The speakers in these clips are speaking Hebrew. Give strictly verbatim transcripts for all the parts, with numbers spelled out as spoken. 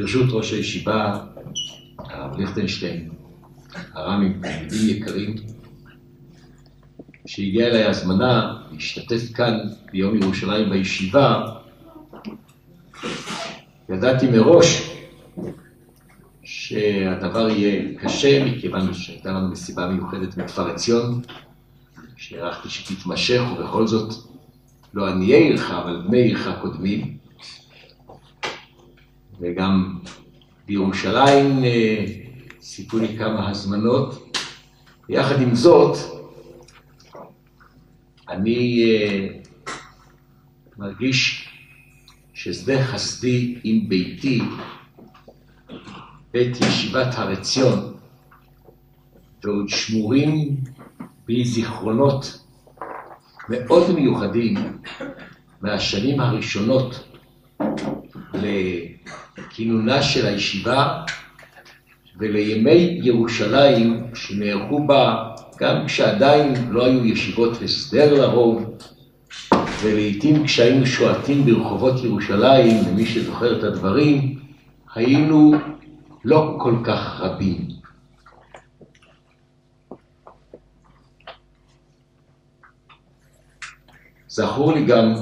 ברשות ראש הישיבה, הרב ליכטנשטיין, הר"מים, תלמידים יקרים, שהגיעה אליי הזמנה להשתתף כאן ביום ירושלים בישיבה, ידעתי מראש שהדבר יהיה קשה, מכיוון שהייתה לנו מסיבה מיוחדת מכפר עציון, שהערכתי שתתמשך, ובכל זאת לא עניי עירך, אבל בני עירך קודמים. וגם בירושלים סיפרו לי כמה הזמנות. ויחד עם זאת, אני מרגיש ששדה חסדי עם ביתי, בית ישיבת הר עציון, ועוד שמורים בי זיכרונות מאוד מיוחדים מהשנים הראשונות לכינונה של הישיבה ולימי ירושלים שנערכו בה גם כשעדיין לא היו ישיבות הסדר לרוב, ולעיתים כשהיינו שועטים ברחובות ירושלים, למי שזוכר את הדברים, היינו לא כל כך רבים. זכור לי גם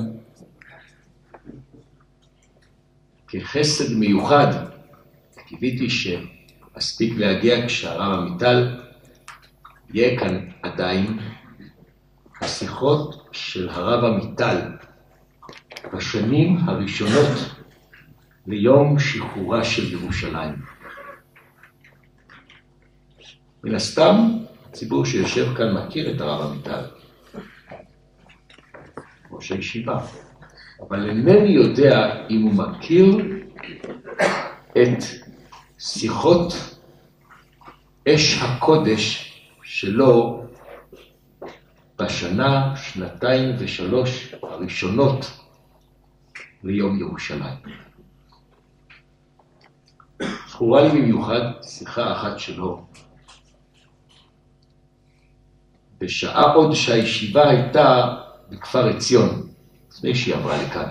כחסד מיוחד, קיוויתי שאספיק להגיע כשהרב עמיטל יהיה כאן עדיין, השיחות של הרב עמיטל בשנים הראשונות ליום שחרורה של ירושלים. מן הסתם, הציבור שיושב כאן מכיר את הרב עמיטל, ראש הישיבה, אבל אינני יודע אם הוא מכיר את שיחות אש הקודש שלו בשנה, שנתיים ושלוש הראשונות ליום ירושלים. זכורה לי במיוחד שיחה אחת שלו, בשעה עוד שהישיבה הייתה בכפר עציון, לפני שהיא עברה לכאן.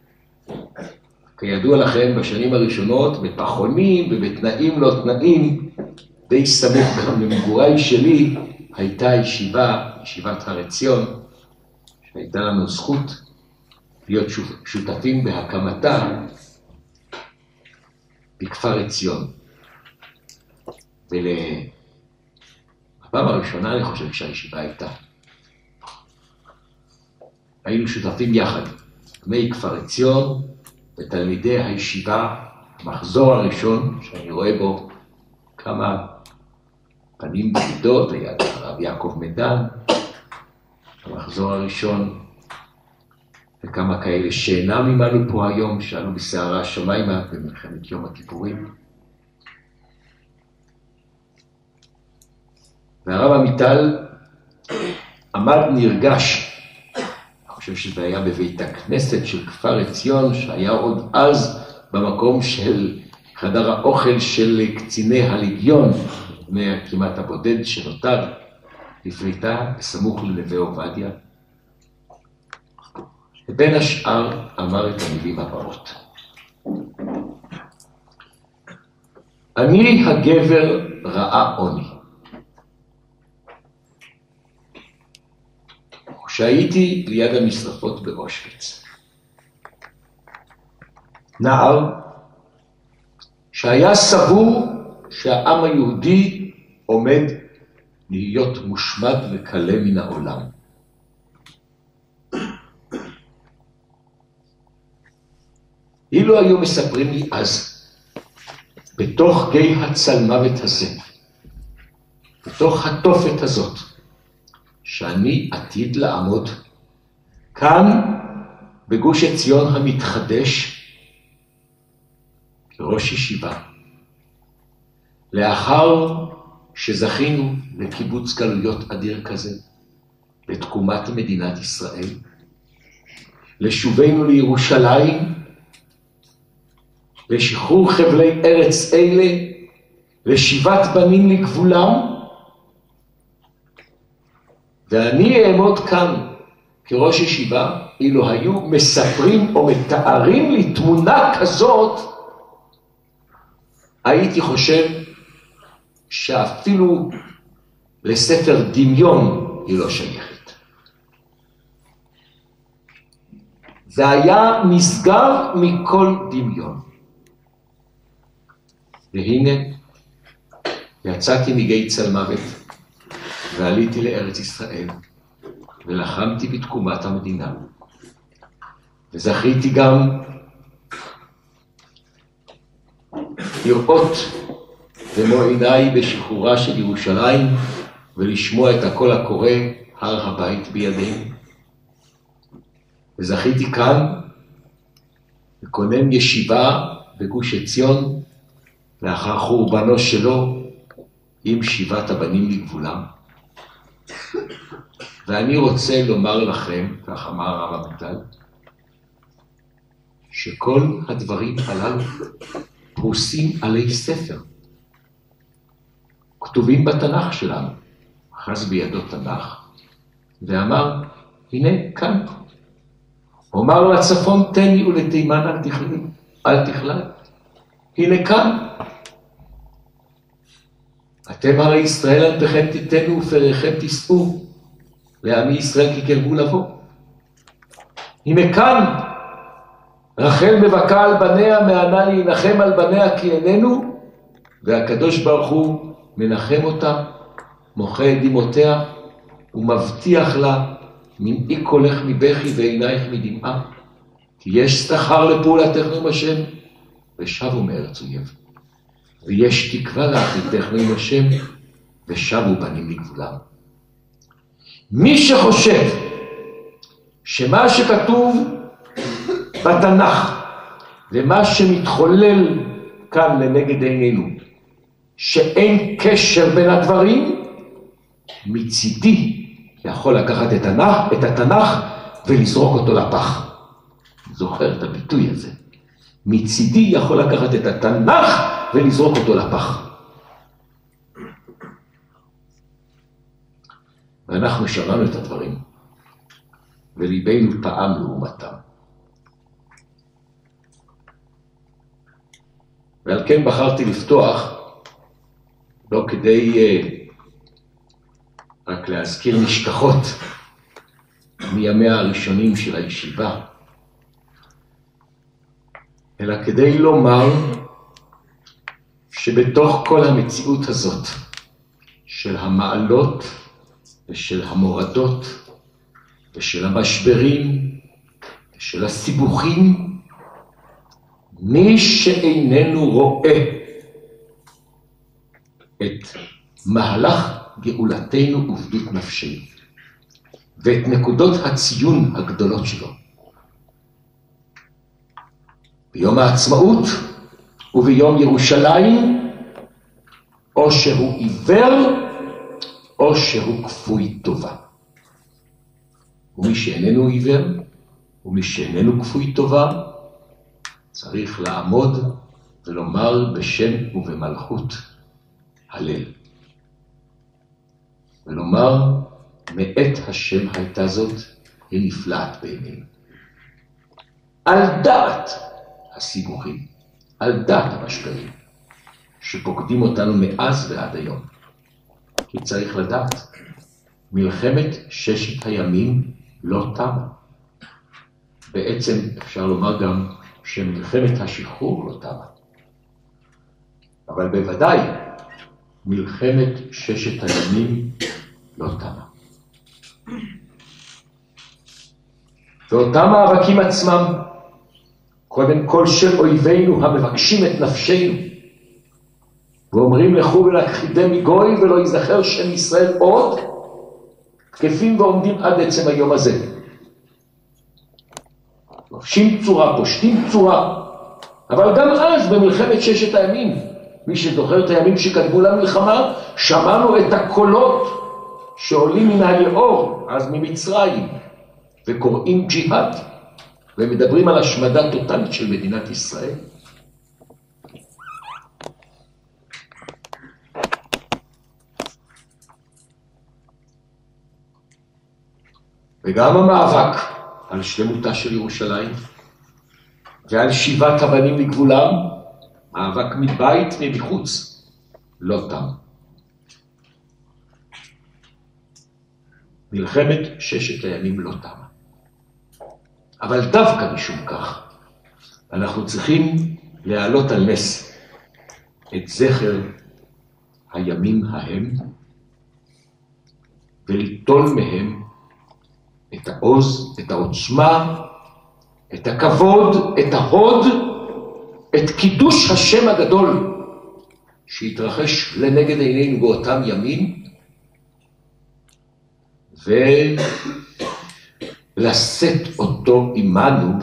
כידוע לכם, בשנים הראשונות, בפחונים ובתנאים לא תנאים, די סמוך גם למגורי שלי, הייתה ישיבה, ישיבת הר עציון, שהייתה לנו זכות להיות שותפים בהקמתה בכפר עציון. ולפעם הראשונה אני חושב שהישיבה הייתה. היינו שותפים יחד, בני כפר עציון ותלמידי הישיבה, המחזור הראשון שאני רואה בו כמה פנים בגדות ליד הרב יעקב מדן, המחזור הראשון, וכמה כאלה שאינם עמנו פה היום, שעלו בסערה השמיימה במלחמת יום הכיפורים. והרב עמיטל עמד נרגש, אני חושב שזה היה בבית הכנסת של כפר עציון, שהיה עוד אז במקום של חדר האוכל של קציני הליגיון, כמעט הבודד שנותר לפריטה בסמוך לנווה עובדיה. ובין השאר אמר את המילים הבאות: אני הגבר ראה עוני. כשהייתי ליד המשרפות באושוויץ, נער שהיה סבור שהעם היהודי עומד להיות מושמד וקלה מן העולם. אילו היו מספרים לי אז, בתוך גיא הצלמוות הזה, בתוך התופת הזאת, שאני עתיד לעמוד כאן בגוש עציון המתחדש כראש ישיבה, לאחר שזכינו לקיבוץ גלויות אדיר כזה, לתקומת מדינת ישראל, לשובנו לירושלים, לשחרור חבלי ארץ אלה, לשיבת בנים לגבולם, ואני אעמוד כאן כראש ישיבה, אילו היו מספרים או מתארים לי תמונה כזאת, הייתי חושב שאפילו לספר דמיון היא לא שייכת. זה היה נסגר מכל דמיון. והנה, יצאתי מגיא צל מוות, ועליתי לארץ ישראל, ולחמתי בתקומת המדינה. וזכיתי גם לראות במו עיניי בשחרורה של ירושלים, ולשמוע את הקול הקורא, הר הבית בידינו. וזכיתי כאן לכונן ישיבה בגוש עציון, לאחר חורבנו שלו, עם שיבת הבנים לגבולם. ואני רוצה לומר לכם, כך אמר הרב עמיטל, שכל הדברים הללו פרוסים עלי ספר. כתובים בתנ"ך שלנו. אחז בידו תנ"ך, ואמר, הנה כאן. אומר לצפון תן לי ולתימן אל תכלל, אל תכלל. הנה כאן. אתם הרי ישראל על פכם תיתנו ופריכם תסעו, לעמי ישראל כי קרבו לבוא. הנה כאן. רחל מבכה על בניה, מענה להנחם על בניה כי איננו, והקדוש ברוך הוא מנחם אותה, מוחה את דמעותיה, ומבטיח לה, מנעי קולך מבכי ועינייך מדמעה, כי יש שכר לפעולתך עם השם, ושבו מארץ אויב. ויש תקווה לאחריתך עם השם, ושבו בנים לגבולם. מי שחושב שמה שכתוב בתנ"ך, ומה שמתחולל כאן לנגד עינינו, שאין קשר בין הדברים, מצידי יכול לקחת את התנ"ך, את התנ"ך ולזרוק אותו לפח. זוכר את הביטוי הזה. מצידי יכול לקחת את התנ"ך ולזרוק אותו לפח. ואנחנו שמענו את הדברים, וליבנו פעם לעומתם. ועל כן בחרתי לפתוח, לא כדי uh, רק להזכיר נשכחות מימיה הראשונים של הישיבה, אלא כדי לומר שבתוך כל המציאות הזאת של המעלות ושל המורדות ושל המשברים ושל הסיבוכים, מי שאיננו רואה את מהלך גאולתנו ובדות נפשנו ואת נקודות הציון הגדולות שלו ביום העצמאות וביום ירושלים, או שהוא עיוור או שהוא כפוי טובה. ומי שאיננו עיוור ומי שאיננו כפוי טובה צריך לעמוד ולומר בשם ובמלכות הלל. ולומר, מאת השם הייתה זאת, היא נפלאת בעינינו. על דעת הסיבוכים, על דעת המשברים, שפוקדים אותנו מאז ועד היום. כי צריך לדעת, מלחמת ששת הימים לא תמה. בעצם אפשר לומר גם שמלחמת השחרור לא תמה. אבל בוודאי, מלחמת ששת הימים לא תמה. ואותם מאבקים עצמם, קודם כל של אויבינו המבקשים את נפשנו, ואומרים לכו ולכחידם מגוי ולא ייזכר שם ישראל עוד, תקפים ועומדים עד עצם היום הזה. לובשים צורה, פושטים צורה, אבל גם אז במלחמת ששת הימים, מי שזוכר את הימים שקדמו למלחמה, שמענו את הקולות שעולים מן היאור, אז ממצרים, וקוראים ג'יהאד, ומדברים על השמדה טוטלית של מדינת ישראל. וגם המאבק על שלמותה של ירושלים, ועל שיבת הבנים לגבולם, מאבק מבית ומחוץ, לא תם. מלחמת ששת הימים לא תמה. אבל דווקא משום כך, אנחנו צריכים להעלות על נס את זכר הימים ההם, וליטול מהם את העוז, את העוצמה, את הכבוד, את ההוד, את קידוש השם הגדול שהתרחש לנגד עינינו באותם ימים, ולשאת אותו עמנו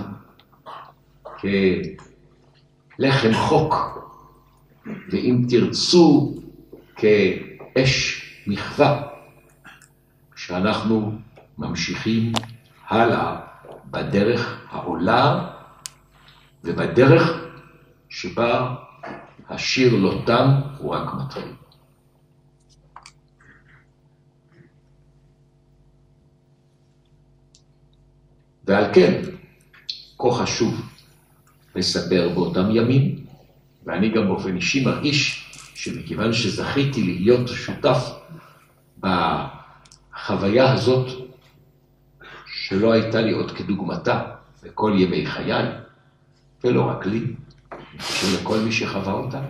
כלחם חוק, ואם תרצו כאש מחווה, שאנחנו ממשיכים הלאה בדרך העולה ובדרך שבה השיר לא תם, הוא רק מתחיל. ועל כן, כה חשוב לספר באותם ימים, ואני גם באופן אישי מרגיש שמכיוון שזכיתי להיות שותף בחוויה הזאת, שלא הייתה לי עוד כדוגמתה בכל ימי חיי, ולא רק לי, שלכל מי שחווה אותה.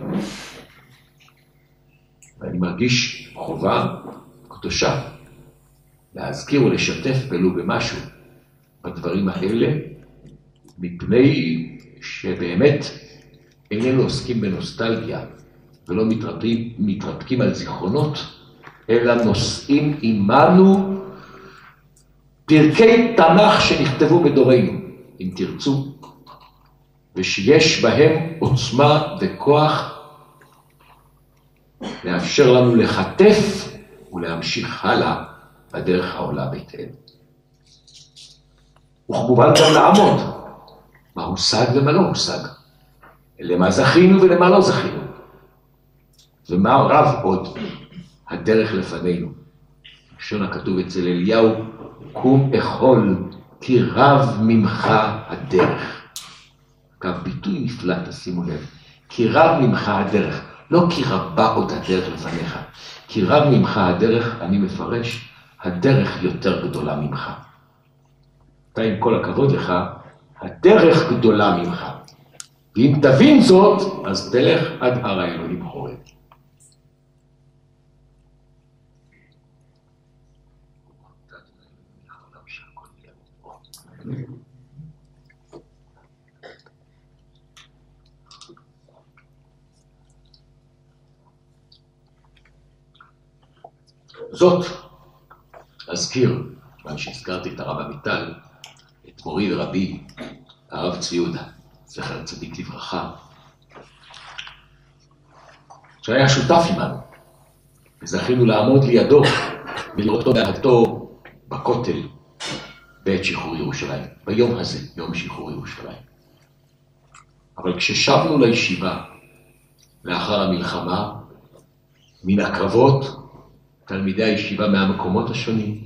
ואני מרגיש חובה קדושה להזכיר ולשתף ולו במשהו בדברים האלה, מפני שבאמת איננו עוסקים בנוסטלגיה ולא מתרפקים, מתרפקים על זיכרונות, אלא נושאים עמנו פרקי תנ"ך שנכתבו בדורנו, אם תרצו, ושיש בהם עוצמה וכוח לאפשר לנו לחטף ולהמשיך הלאה בדרך העולה ביתנו. וכמובן גם לעמוד, מה הושג ומה לא הושג, למה זכינו ולמה לא זכינו, ומה רב עוד הדרך לפנינו. לשון הכתוב אצל אליהו, קום אכול כי רב ממך הדרך. אגב, ביטוי נפלא, תשימו לב, כי רב ממך הדרך, לא כי רבה עוד הדרך לפניך, כי רב ממך הדרך, אני מפרש, הדרך יותר גדולה ממך. אתה עם כל הכבוד לך, הדרך גדולה ממך. ואם תבין זאת, אז תלך עד הר האלוהים חורב. זאת, אזכיר, כיוון שהזכרתי את הרב אמיטל, את מורי ורבי, הרב צבי יהודה, זכר צדיק לברכה, שהיה שותף עמנו, וזכינו לעמוד לידו ולראותו בהגתו בכותל בעת שחרור ירושלים, ביום הזה, יום שחרור ירושלים. אבל כששבנו לישיבה לאחר המלחמה, מן הקרבות, תלמידי הישיבה מהמקומות השונים,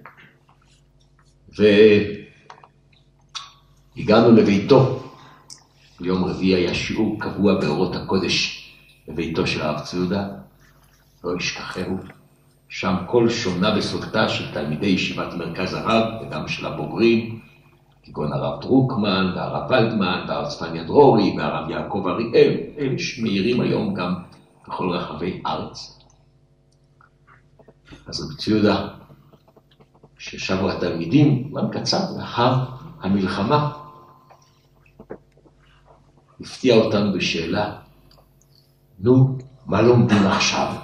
והגענו לביתו. ביום רביעי היה שיעור קבוע באורות הקודש בביתו של הרב צבי יהודה, לא ישכחהו. שם כל שונה בסודתה של תלמידי ישיבת מרכז הרב וגם של הבוגרים, כגון הרב דרוקמן והרב ולדמן והרב צפניה דרורי והרב יעקב אריאל, אלה שמאירים היום גם בכל רחבי ארץ. אז רב צבי יהודה, ששבו התלמידים, זמן קצר לאחר המלחמה, הפתיע אותנו בשאלה, נו, מה לומדים עכשיו?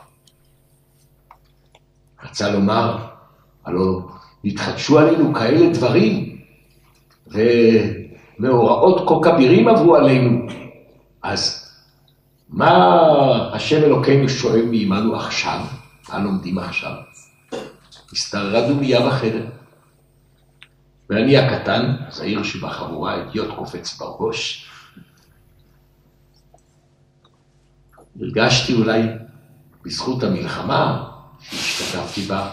רצה לומר, הלוא התחדשו עלינו כאלה דברים, ומאורעות כה כבירים עברו עלינו, אז מה השם אלוקינו שואל מעמנו עכשיו? מה לומדים עכשיו? הסתררה דומייה בחדר. ואני הקטן, זהיר שבחבורה, הדיוט קופץ בראש. הרגשתי אולי בזכות המלחמה שהשתתפתי בה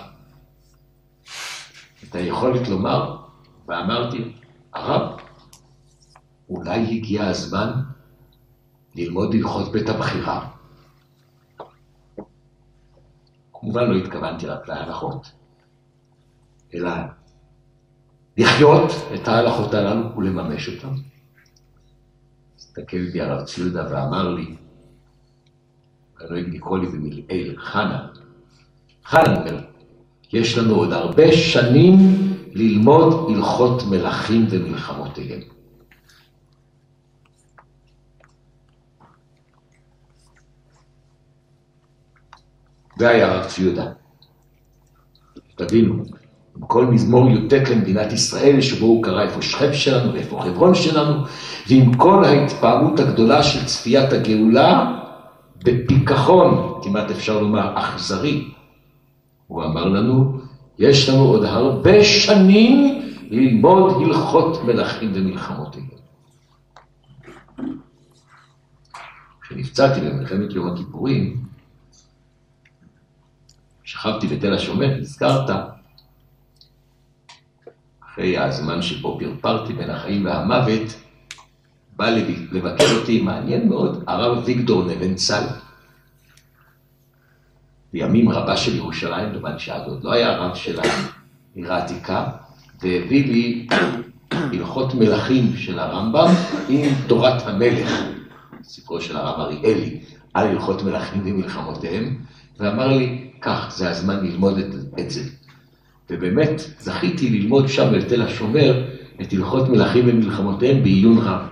את היכולת לומר, ואמרתי, הרב, אולי הגיע הזמן ללמוד הלכות בית הבחירה. כמובן לא התכוונתי רק להלכות, אלא לחיות את ההלכות הללו ולממש אותן. הסתכל בי הרב ציודה ואמר לי, הנוהג לקרוא לי במילאל, חנן, חנן אומר, יש לנו עוד הרבה שנים ללמוד הלכות מלכים ומלחמותיהם. זה היה הרב ציודה. תבינו, כל מזמור י"ט למדינת ישראל, שבו הוא קרא איפה שכם שלנו ואיפה חברון שלנו, ועם כל ההתפעמות הגדולה של צפיית הגאולה, בפיקחון, כמעט אפשר לומר אכזרי, הוא אמר לנו, יש לנו עוד הרבה שנים ללמוד הלכות מלכים ומלחמותיהם. כשנפצעתי במלחמת יום הכיפורים, שכבתי בתל השומר, נזכרת, אחרי הזמן שבו פרפרתי בין החיים והמוות, בא לבקר אותי, מעניין מאוד, הרב אביגדור נבנצל, בימים רבה של ירושלים, למען שעד עוד לא היה רב של העיר העתיקה, והביא לי הלכות מלכים של הרמב"ם עם תורת המלך, ספרו של הרב אריאלי, על הלכות מלכים ומלחמותיהם, ואמר לי, כך, זה הזמן ללמוד את, את זה. ובאמת זכיתי ללמוד שם בתל השומר את הלכות מלכים ומלחמותיהם בעיון רב.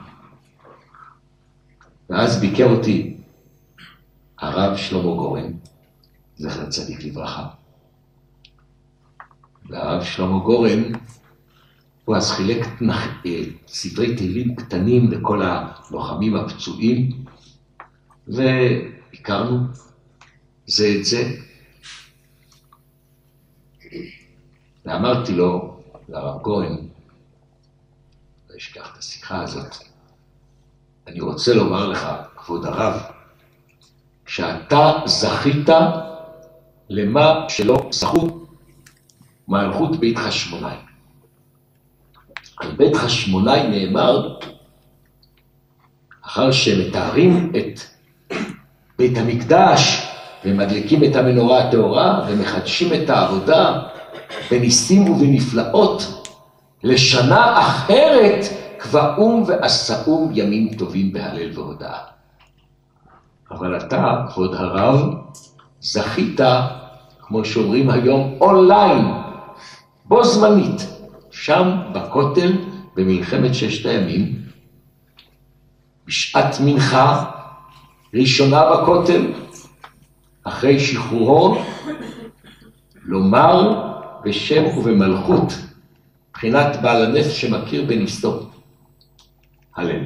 ואז ביקר אותי הרב שלמה גורן, זכר צדיק לברכה. והרב שלמה גורן, הוא אז חילק ספרי תהילים קטנים לכל הלוחמים הפצועים, והכרנו זה את זה. ואמרתי לו, לרב גורן, לא אשכח את השיחה הזאת, אני רוצה לומר לך, כבוד הרב, שאתה זכית למה שלא זכו מלכות בית חשמונאי. על בית חשמונאי נאמר, אחר שמתארים את בית המקדש, ומדליקים את המנורה הטהורה, ומחדשים את העבודה, בניסים ובנפלאות, לשנה אחרת, קבעום ועשאום ימים טובים בהלל והודאה. אבל אתה, כבוד הרב, זכית, כמו שאומרים היום, אונליין, בו זמנית, שם בכותל, במלחמת ששת הימים, בשעת מנחה, ראשונה בכותל, אחרי שחרורו, לומר בשם ובמלכות, מבחינת בעל הנפש שמכיר בנפסו, הלל.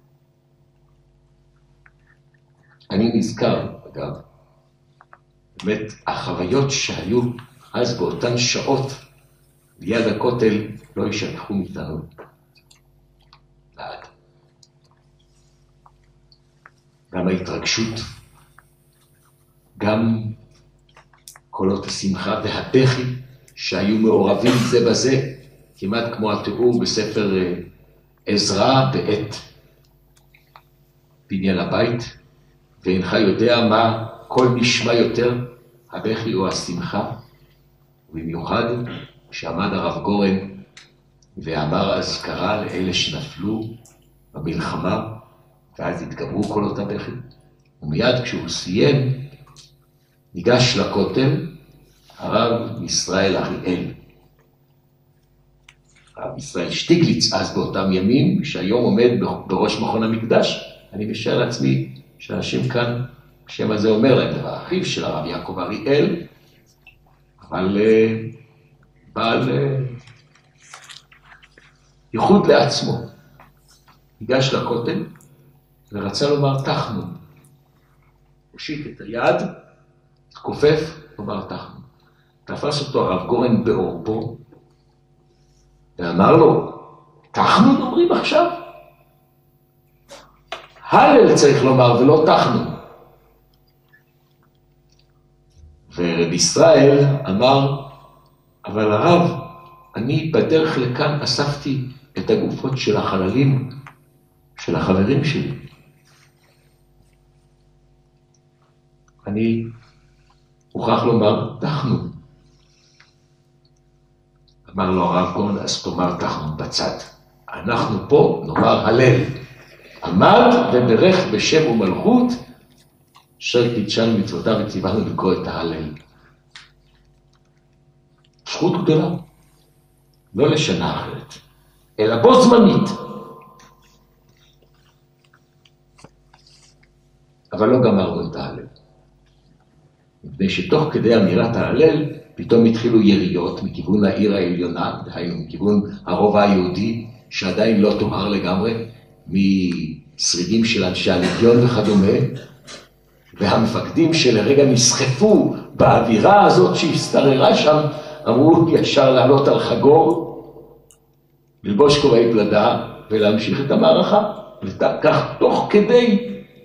אני נזכר, אגב, באמת החוויות שהיו אז באותן שעות ליד הכותל לא ישכחו מאיתנו לעד. גם ההתרגשות, גם קולות השמחה והבכי שהיו מעורבים זה בזה, כמעט כמו התיאור בספר עזרא בעת בניין הבית, ואינך יודע מה כל נשמע יותר, הבכי או השמחה, ובמיוחד כשעמד הרב גורן ואמר אזכרה לאלה שנפלו במלחמה, ואז התגברו קולות הבכי. ומיד כשהוא סיים, ניגש לכותל הרב ישראל אריאל. הרב ישראל שטיגליץ, אז באותם ימים, שהיום עומד בראש מכון המקדש, אני משער לעצמי שאנשים כאן, השם הזה אומר להם, דבר אחיו של הרב יעקב אריאל, אבל uh, בעל uh, ייחוד לעצמו. ניגש לכותל ורצה לומר תחנו. הושיט את היד, התכופף, לומר תחנו. תפס אותו הרב גורן בעורפו, ואמר לו, תחנו אומרים עכשיו? הלל צריך לומר ולא תחנו. ורב ישראל אמר, אבל הרב, אני בדרך לכאן אספתי את הגופות של החללים, של החברים שלי. אני מוכרח לומר תחנון. אמר לו הרב גאון, אז תאמר תחנון בצד. אנחנו פה נאמר הלל. עמד וברך בשם ומלכות, אשר קידשנו מצוותיו וציוונו לקרוא את ההלל. זכות גדולה, לא לשנה אחרת, אלא בו זמנית. אבל לא גמרנו את ההלל. מפני שתוך כדי אמירת ההלל, פתאום התחילו יריות מכיוון העיר העליונה, דהיינו מכיוון הרובע היהודי, שעדיין לא תואר לגמרי, משרידים של אנשי הלגיון וכדומה, והמפקדים שלרגע נסחפו באווירה הזאת שהסתררה שם, אמרו ישר לעלות על חגור, ללבוש כובעי פלדה ולהמשיך את המערכה, וכך תוך כדי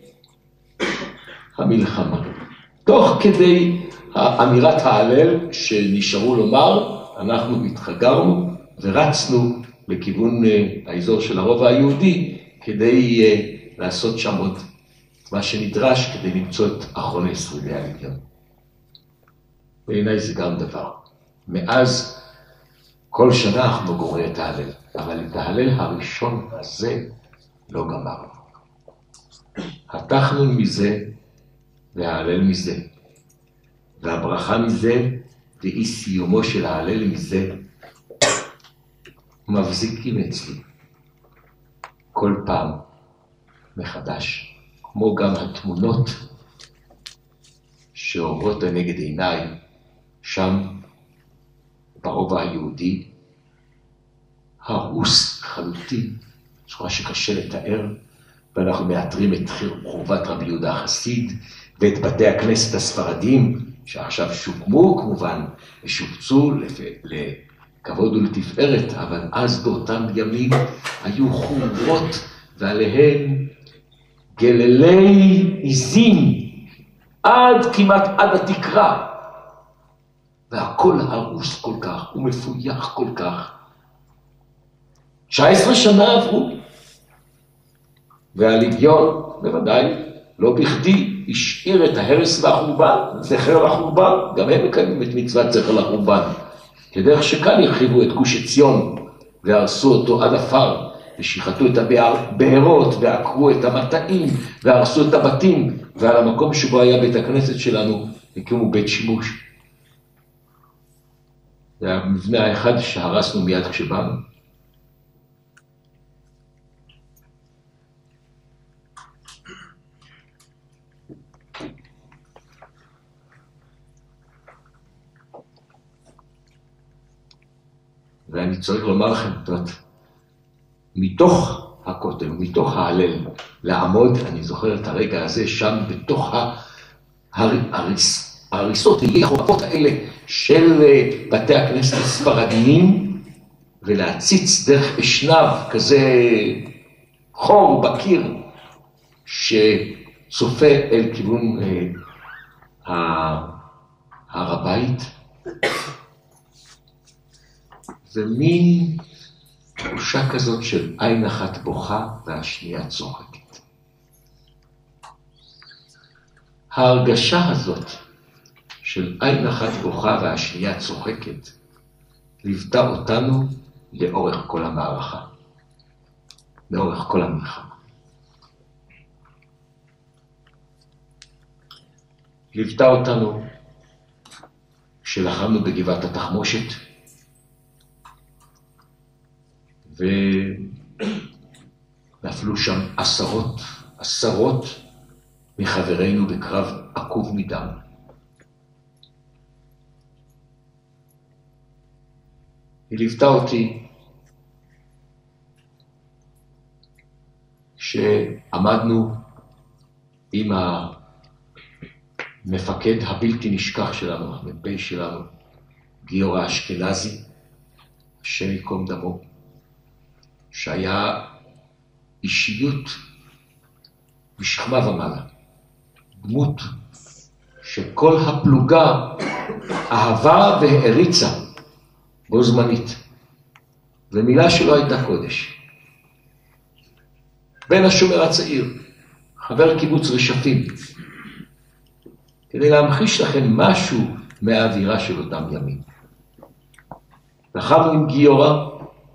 המלחמה. תוך כדי אמירת ההלל שנשארו לומר, אנחנו התחגרנו ורצנו לכיוון האזור של הרובע היהודי, כדי לעשות שם עוד מה שנדרש כדי למצוא את אחרוני שרידי הלגיון. בעיניי זה גם דבר. מאז כל שנה אנחנו גומרים את ההלל, אבל את ההלל הראשון הזה לא גמרנו. התחנון מזה וההלל מזה, והברכה מזה ואי סיומו של ההלל מזה, מבזיקים אצלי כל פעם מחדש, כמו גם התמונות שעוברות לנגד עיניי שם ברובע היהודי, הרוס חלוטין, צורה שקשה לתאר, ואנחנו מאתרים את חורבת רבי יהודה החסיד, ואת בתי הכנסת הספרדים, שעכשיו שוקמו כמובן, ושופצו לכבוד ולתפארת, אבל אז באותם ימים היו חורבות, ועליהן גללי עזים, עד כמעט עד התקרה, והכל הרוס כל כך, ומפויח כל כך. תשע עשרה שנה עברו, והלגיון, בוודאי, לא בכדי, השאיר את ההרס והחורבן, זכר לחורבן, גם הם מקיימים את מצוות זכר לחורבן. כדרך שכאן הרחיבו את גוש עציון, והרסו אותו עד עפר, ושיחטו את הבארות, ועקרו את המטעים, והרסו את הבתים, ועל המקום שבו היה בית הכנסת שלנו, הקימו בית שימוש. זה המבנה האחד שהרסנו מיד כשבאנו. ואני צריך לומר לכם, מתוך הכותל, מתוך ההלל, לעמוד, אני זוכר את הרגע הזה, שם בתוך ההריסות, החורבות האלה של בתי הכנסת הספרדיים, ולהציץ דרך אשנב כזה חור בקיר, שצופה אל כיוון הר הבית, ומין תחושה כזאת של עין אחת בוכה והשנייה צוחקת. ההרגשה הזאת של עין אחת בוכה והשנייה צוחקת ליוותה אותנו לאורך כל המערכה, לאורך כל המלחמה. ליוותה אותנו כשלחמנו בגבעת התחמושת, ונפלו שם עשרות, עשרות מחברינו בקרב עקוב מדם. היא ליוותה אותי שעמדנו עם המפקד הבלתי נשכח שלנו, המ"פ שלנו, גיורא האשכנזי, השם ייקום דמו, שהיה אישיות משכמה ומעלה, דמות שכל הפלוגה אהבה והעריצה בו זמנית, ומילה שלו הייתה קודש. בן השומר הצעיר, חבר קיבוץ רשפים, כדי להמחיש לכם משהו מהאווירה של אותם ימים. נחמנו עם גיורא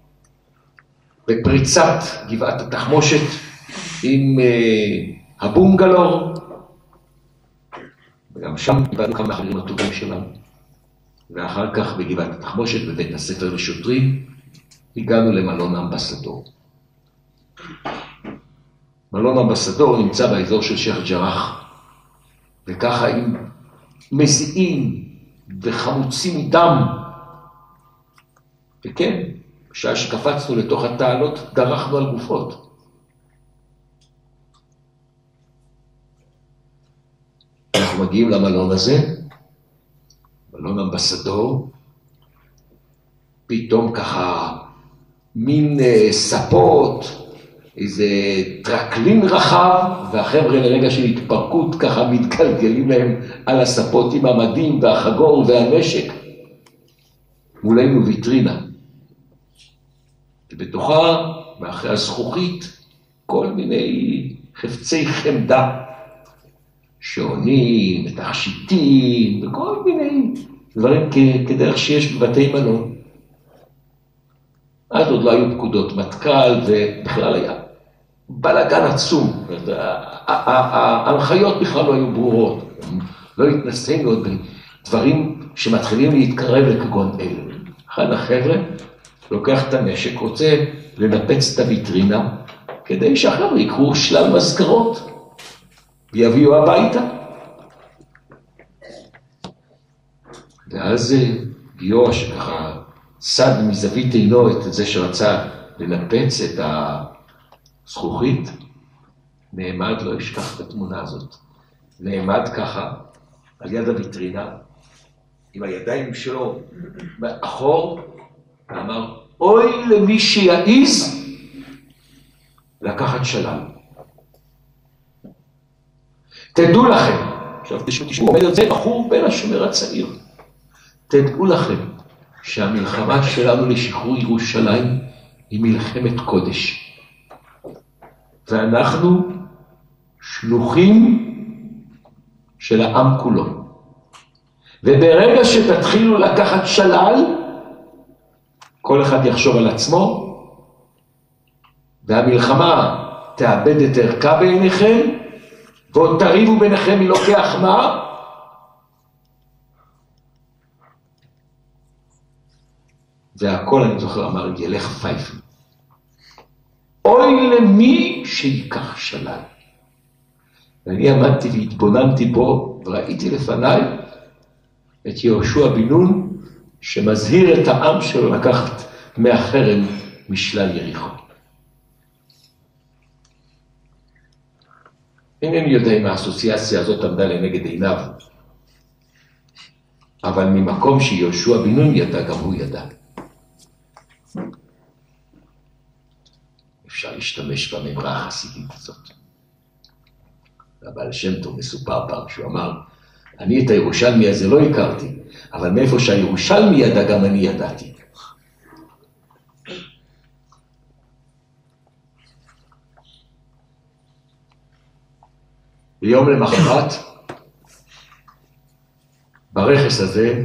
בפריצת גבעת התחמושת עם uh, הבונגלור, וגם שם קיבלנו כמה החברים הטובים שלנו. ואחר כך בגבעת התחמושת בבית הספר לשוטרים הגענו למלון אמבסדור. מלון אמבסדור נמצא באזור של שייח' ג'ראח, וככה עם מזיעים וחמוצים מדם. וכן, בשעה שקפצנו לתוך התעלות, דרכנו על גופות. אנחנו מגיעים למלון הזה, מלון אמבסדור, פתאום ככה מין ספות, איזה טרקלין רחב, והחבר'ה לרגע של התפרקות ככה מתגלגלים להם על הספות עם המדים והחגור והנשק. מולנו ויטרינה. ובתוכה, מאחרי הזכוכית, כל מיני חפצי חמדה, שעונים, תכשיטים, וכל מיני דברים כדרך שיש בבתי מלון. אז עוד לא היו פקודות מטכ"ל, ובכלל היה בלגן עצום. ההנחיות בכלל לא היו ברורות. לא התנסינו עוד בדברים שמתחילים להתקרב לכגון אלה. אחד החבר'ה לוקח את הנשק, רוצה לנפץ את הוויטרינה, כדי שהחבר'ה יקחו שלל מזכרות, ויביאו הביתה. ואז גיורא שככה סד מזווית עינו את זה שרצה לנפץ את הזכוכית, נעמד, לא ישכח את התמונה הזאת, נעמד ככה על יד הוויטרינה, עם הידיים שלו מאחור, ואמר, אוי למי שיעיז לקחת שלל. תדעו לכם, עכשיו תשמעו, עומד את זה בחור בין השומר הצעיר, תדעו לכם שהמלחמה שלנו לשחרור ירושלים היא מלחמת קודש. ואנחנו שלוחים של העם כולו. וברגע שתתחילו לקחת שלל, כל אחד יחשוב על עצמו, והמלחמה תאבד את ערכה בעיניכם, ועוד תריבו ביניכם מי לוקח מה, והכל אני זוכר אמר, ילך פייפן. אוי למי שיקח שלל. ואני עמדתי והתבוננתי בו, וראיתי לפניי את יהושע בן נון, שמזהיר את העם שלו לקחת מהחרם משלל יריחו. אינני יודע אם האסוציאציה הזאת עמדה לנגד עיניו, אבל ממקום שיהושע בן נון ידע, גם הוא ידע. אפשר להשתמש בממרה החסידית הזאת. הבעל שם טוב מסופר פעם שהוא אמר, אני את הירושלמי הזה לא הכרתי, אבל מאיפה שהירושלמי ידע גם אני ידעתי. ביום למחרת, ברכס הזה,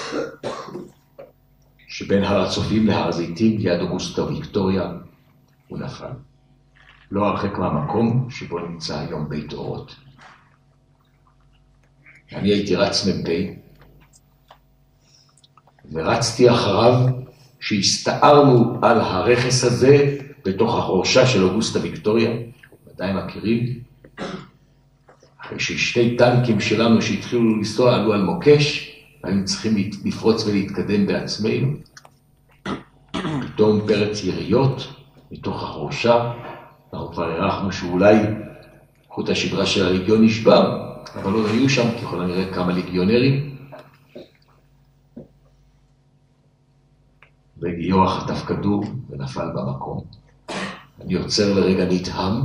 שבין הר הצופים להר הזיתים, ליד אוגוסטה ויקטוריה, הוא נפל. לא הרחק מהמקום שבו נמצא היום בית אורות. אני הייתי רץ מ"פ, ורצתי אחריו שהסתערנו על הרכס הזה בתוך החורשה של אוגוסטה ויקטוריה, ודאי מכירים, אחרי ששתי טנקים שלנו שהתחילו לנסוע עלו על מוקש, היינו צריכים לפרוץ ולהתקדם בעצמנו. פתאום פרץ יריות מתוך החורשה, אנחנו כבר הערכנו שאולי חוט השדרה של הליגיון נשבר, אבל לא היו שם, ככל הנראה כמה ליגיונרים. וגיורא חטף כדור ונפל במקום. אני עוצר לרגע נתהם,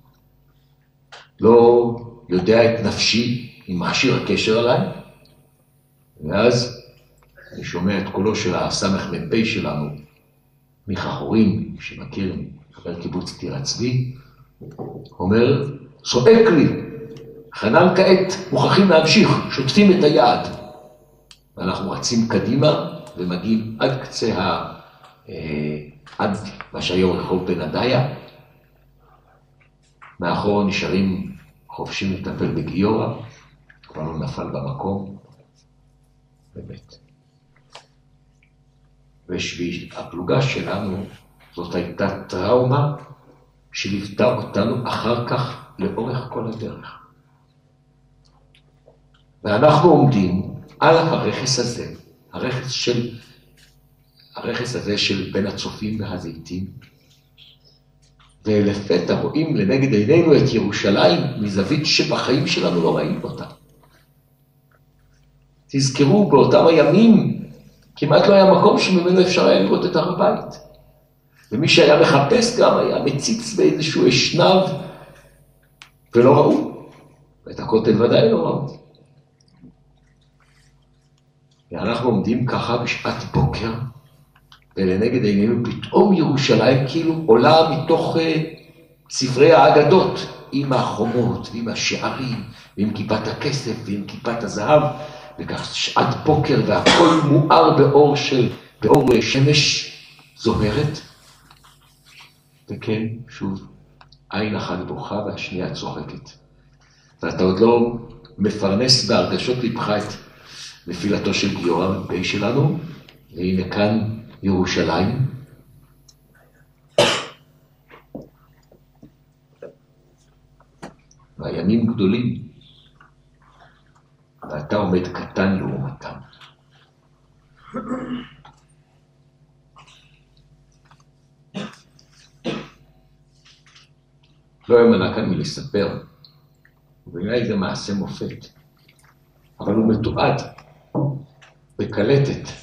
לא יודע את נפשי עם מכשיר הקשר עליי, ואז אני שומע את קולו של הסמך מ"פ שלנו, מיכה חורים, שמכיר חבר קיבוץ טירת צבי, אומר, צועק לי, חנן כעת מוכרחים להמשיך, שוטפים את היעד. ואנחנו רצים קדימה ומגיעים עד קצה ה... עד מה שהיום רחוב בן עדיה. מאחור נשארים חופשים לטפל בגיורא, כבר לא נפל במקום. באמת. ושביל הפלוגה שלנו, זאת הייתה טראומה שליוותה אותנו אחר כך לאורך כל הדרך. ואנחנו עומדים על הרכס הזה, הרכס של, הרכס הזה של בין הצופים והזיתים, ולפתע רואים לנגד עינינו את ירושלים מזווית שבחיים שלנו לא ראינו אותה. תזכרו, באותם הימים כמעט לא היה מקום שממנו אפשר היה לראות את הר הבית. ומי שהיה מחפש גם היה מציץ באיזשהו אשנב, ולא ראו. ואת הכותל ודאי לא ראו. ואנחנו עומדים ככה בשעת בוקר, ולנגד עינינו פתאום ירושלים כאילו עולה מתוך uh, ספרי האגדות, עם החומות, ועם השערים, ועם כיפת הכסף, ועם כיפת הזהב, וכך שעת בוקר והכל מואר באור של, באור שמש זוהרת. וכן, שוב, עין אחת בוכה והשנייה צוחקת. ואתה עוד לא מפרנס בהרגשות לבך את נפילתו של גיורא המ"פ שלנו, והנה כאן ירושלים. והימים גדולים, ואתה עומד קטן לעומתם. לא ימנע כאן מלספר, ובעיניי זה מעשה מופת, אבל הוא מתועד בקלטת.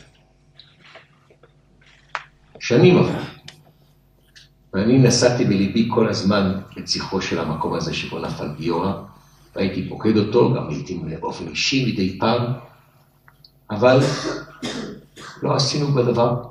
שנים עבר, ואני נסעתי בליבי כל הזמן את זכרו של המקום הזה שבו נפל גיורא, והייתי פוקד אותו, גם לעתים באופן אישי מדי פעם, אבל לא עשינו בדבר.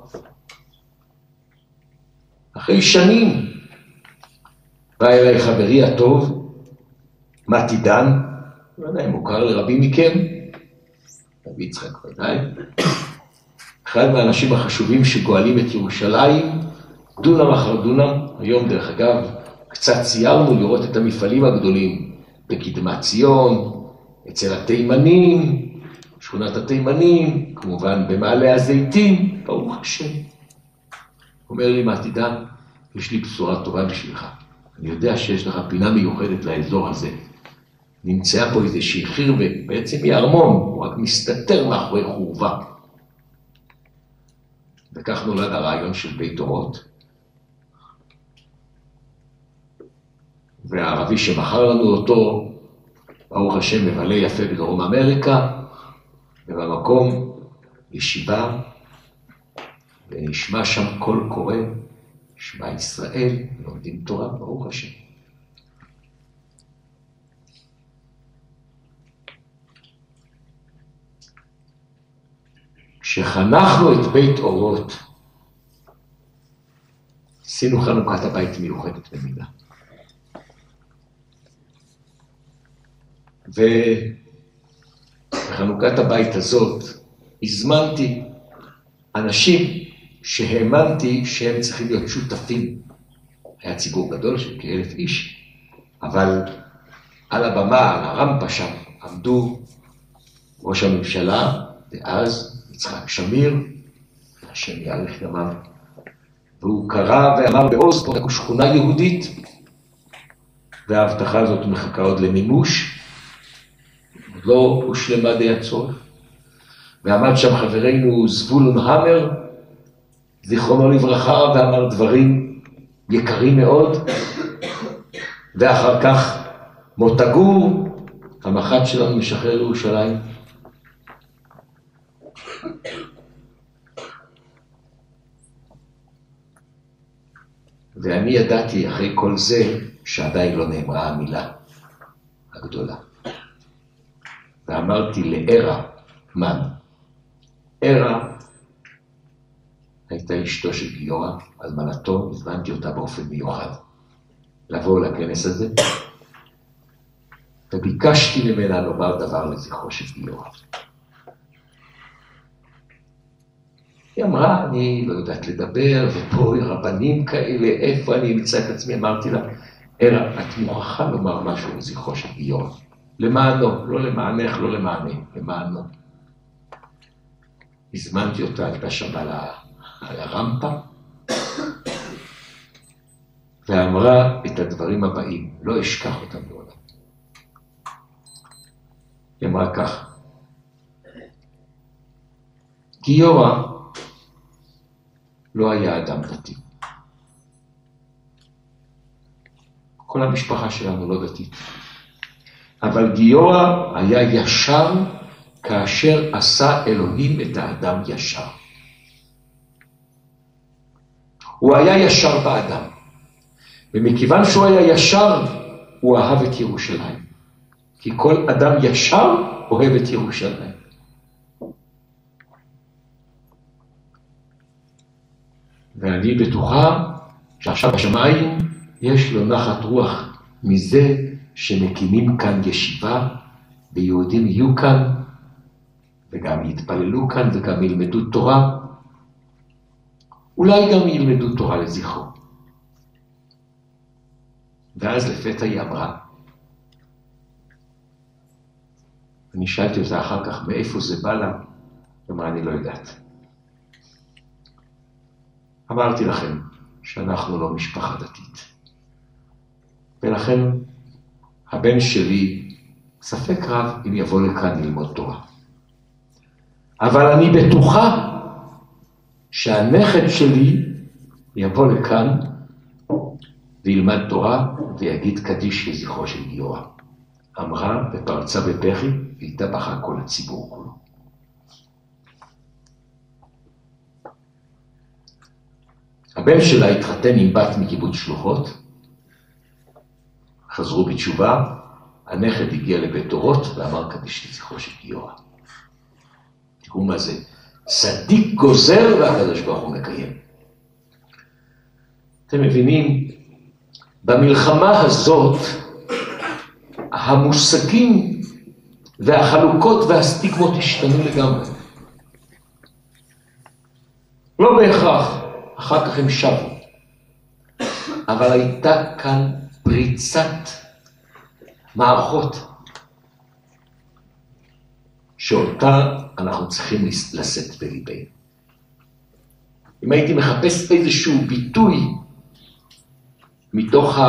אחרי שנים בא אליי חברי הטוב, מתי דן, לא יודע אם מוכר לרבים מכם, רבי יצחק ודאי, אחד מהאנשים החשובים שגואלים את ירושלים, דונם אחר דונם. היום דרך אגב קצת ציירנו לראות את המפעלים הגדולים בקדמת ציון, אצל התימנים, שכונת התימנים, כמובן במעלה הזיתים, ברוך השם. אומר לי מתי דן, יש לי בשורה טובה בשבילך. אני יודע שיש לך פינה מיוחדת לאזור הזה. נמצאה פה איזושהי חיר ובעצם היא ארמון, הוא רק מסתתר מאחורי חורבה. וכך נולד הרעיון של בית אורות. והערבי שמכר לנו אותו, ברוך השם, מבלה יפה בדרום אמריקה, ובמקום ישיבה, ונשמע שם קול קורא, שמע ישראל, לומדים תורה, ברוך השם. כשחנכנו את בית אורות, עשינו חנוכת הבית מיוחדת במידה. ובחנוכת הבית הזאת הזמנתי אנשים שהאמנתי שהם צריכים להיות שותפים. היה ציבור גדול של כאלף איש, אבל על הבמה, על הרמפה שם, עמדו ראש הממשלה דאז, יצחק שמיר, השם יאריך ימיו, והוא קרא ואמר בעוז, פה שכונה יהודית, וההבטחה הזאת מחכה עוד למימוש, לא הושלמה די הצורך. ועמד שם חברנו זבולון המר, זיכרונו לברכה, ואמר דברים יקרים מאוד, ואחר כך מוטה גור, המח"ט שלנו משחרר לירושלים. ואני ידעתי אחרי כל זה שעדיין לא נאמרה המילה הגדולה. ואמרתי לערה מן, ערה הייתה אשתו של גיורא, אלמנתו, הזמנתי אותה באופן מיוחד לבוא לכנס הזה. וביקשתי ממנה לומר דבר לזכרו של גיורא. היא אמרה, אני לא יודעת לדבר, ופה רבנים כאלה, איפה אני אמצא את עצמי? אמרתי לה, אלא את מוכרחה לומר משהו לזכרו של גיורא. למענו, לא למענך, לא למעני, למענו. הזמנתי אותה, הייתה שם על, ה... על הרמפה, ואמרה את הדברים הבאים, לא אשכח אותם לעולם. היא אמרה כך, גיורא לא היה אדם דתי. כל המשפחה שלנו לא דתית. אבל גיורא היה ישר כאשר עשה אלוהים את האדם ישר. הוא היה ישר באדם. ומכיוון שהוא היה ישר, הוא אהב את ירושלים. כי כל אדם ישר אוהב את ירושלים. ואני בטוחה שעכשיו בשמיים יש לו נחת רוח מזה שמקימים כאן ישיבה, ויהודים יהיו כאן, וגם יתפללו כאן וגם ילמדו תורה. אולי גם ילמדו תורה לזכרו. ואז לפתע היא אמרה, אני שאלתי אותה אחר כך מאיפה זה בא לה, אמרה אני לא יודעת. אמרתי לכם שאנחנו לא משפחה דתית. ולכן הבן שלי ספק רב אם יבוא לכאן ללמוד תורה. אבל אני בטוחה שהנכד שלי יבוא לכאן וילמד תורה ויגיד קדיש לזכרו של גיורא. אמרה ופרצה בפחי והתהפכה כל הציבור כולו. הבן שלה התחתן עם בת מקיבוץ שלוחות, חזרו בתשובה, הנכד הגיע לבית אורות ואמר קדיש לזכרו של גיורא. תראו מה זה, צדיק גוזר והקדוש ברוך הוא מקיים. אתם מבינים, במלחמה הזאת, המושגים והחלוקות והסטיגמות השתנו לגמרי. לא בהכרח, אחר כך הם שבו. אבל הייתה כאן פריצת מערכות, שאותה אנחנו צריכים לשאת בליבנו. אם הייתי מחפש איזשהו ביטוי מתוך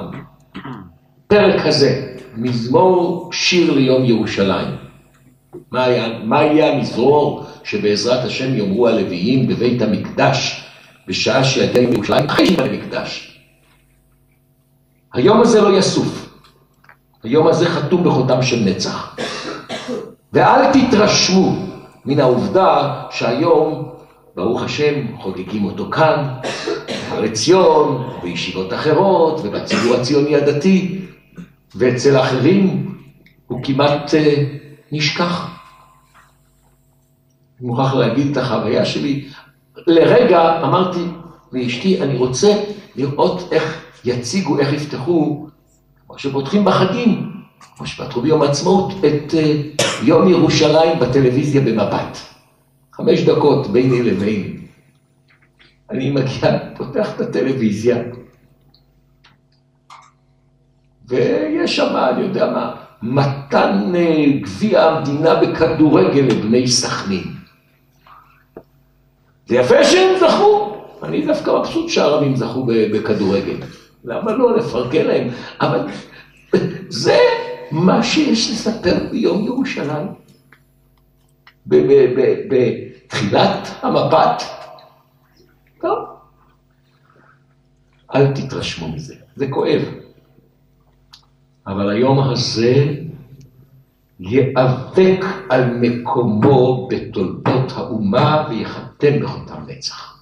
הפרק הזה, מזמור שיר ליום ירושלים. מה היה, מה היה המזמור שבעזרת השם יאמרו הלוויים בבית המקדש, בשעה שיגיע ירושלים, אחרי שיגיע למקדש. היום הזה לא יסוף. היום הזה חתום בחותם של נצח. ואל תתרשמו מן העובדה שהיום, ברוך השם, חוגגים אותו כאן, בהר עציון, בישיבות אחרות, ובציבור הציוני הדתי, ואצל האחרים הוא כמעט אה, נשכח. אני מוכרח להגיד את החוויה שלי. לרגע אמרתי לאשתי, אני רוצה לראות איך יציגו, איך יפתחו, כמו שפותחים בחגים, כמו שפתחו ביום העצמאות, את אה, יום ירושלים בטלוויזיה במבט. חמש דקות ביני לבין. אני מגיע, פותח את הטלוויזיה, ויש שם, אני יודע מה, מתן גביע המדינה בכדורגל לבני סכנין. זה יפה שהם זכו, אני דווקא מבסוט שהערבים זכו בכדורגל. למה לא לפרגן להם? אבל זה מה שיש לספר ביום ירושלים. בתחילת המבט. טוב. אל תתרשמו מזה, זה כואב. אבל היום הזה ייאבק על מקומו בתולדות האומה ויחתם בחותם נצח.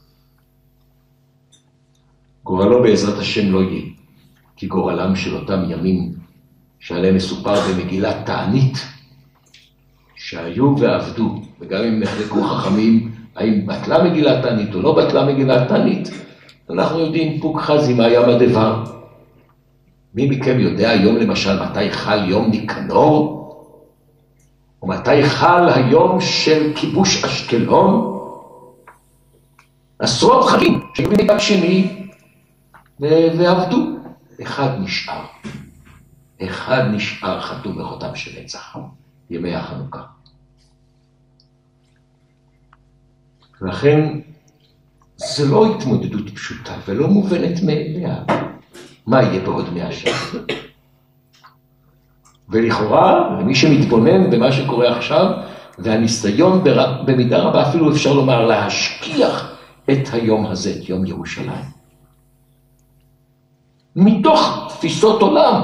גורלו בעזרת השם לא יהיה, כי גורלם של אותם ימים שעליהם מסופר במגילת תענית, שהיו ועבדו, וגם אם נחלקו חכמים, האם בטלה מגילת תענית או לא בטלה מגילת תענית, אנחנו יודעים פוק חזי מהים הדבר. מי מכם יודע היום למשל מתי חל יום ניקנור? ומתי חל היום של כיבוש אשקלון? עשרות חגים שהיו בניקת שני ועבדו. אחד נשאר. אחד נשאר חתום בחותם של נצח. ימי החנוכה. לכן זה לא התמודדות פשוטה ולא מובנת מאליה. מה יהיה בעוד מאה שנה? ולכאורה, למי שמתבונן במה שקורה עכשיו, והניסיון במידה רבה אפילו אפשר לומר להשכיח את היום הזה, את יום ירושלים. מתוך תפיסות עולם,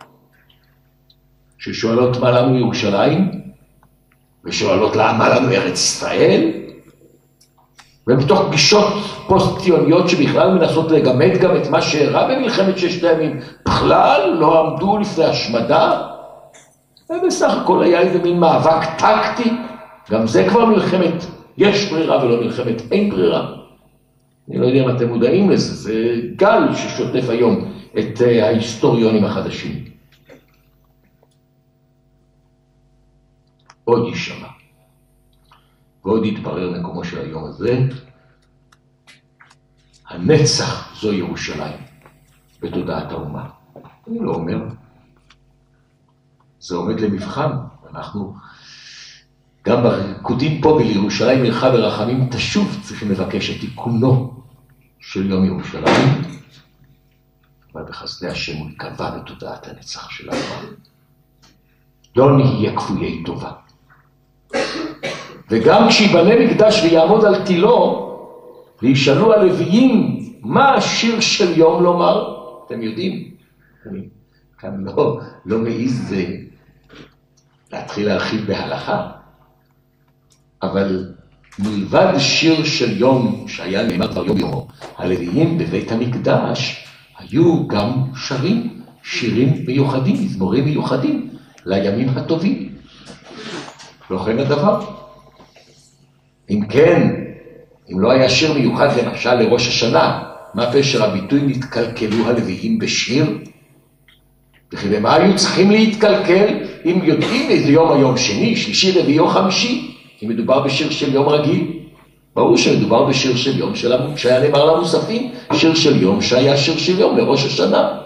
ששואלות מה לנו ירושלים, ושואלות מה לנו ארץ ישראל, ומתוך גישות פוסט-ציוניות שבכלל מנסות לגמד גם את מה שאירע במלחמת ששת הימים, בכלל לא עמדו לפני השמדה, ובסך הכל היה איזה מין מאבק טקטי, גם זה כבר מלחמת יש ברירה ולא מלחמת אין ברירה. אני לא יודע אם אתם מודעים לזה, זה גל ששוטף היום את ההיסטוריונים החדשים. עוד יישמע, ועוד יתברר מקומו של היום הזה, הנצח זו ירושלים בתודעת האומה. אני לא אומר, זה עומד למבחן. אנחנו גם בריקודים פה בירושלים מלכה ורחמים תשוב צריכים לבקש את תיקונו של יום ירושלים, אבל בחסדי השם הוא יקבע בתודעת הנצח של האומה. לא נהיה כפויי טובה. וגם כשיבנה מקדש ויעמוד על תילו, וישאלו הלוויים מה השיר של יום לומר, אתם יודעים, אני כאן לא, לא מעיז להתחיל להרחיב בהלכה, אבל מלבד שיר של יום שהיה נאמר כבר יום יומו, הלוויים בבית המקדש היו גם שרים, שירים מיוחדים, מזמורים מיוחדים לימים הטובים. לא כן הדבר. אם כן, אם לא היה שיר מיוחד למשל לראש השנה, מה פשר הביטוי נתקלקלו הלוויים בשיר? וכי למה היו צריכים להתקלקל אם יודעים איזה יום היום שני, שלישי, רביעי או חמישי? אם מדובר בשיר של יום רגיל, ברור שמדובר בשיר של יום של... שהיה נאמר למוספים, שיר של יום שהיה שיר של יום לראש השנה.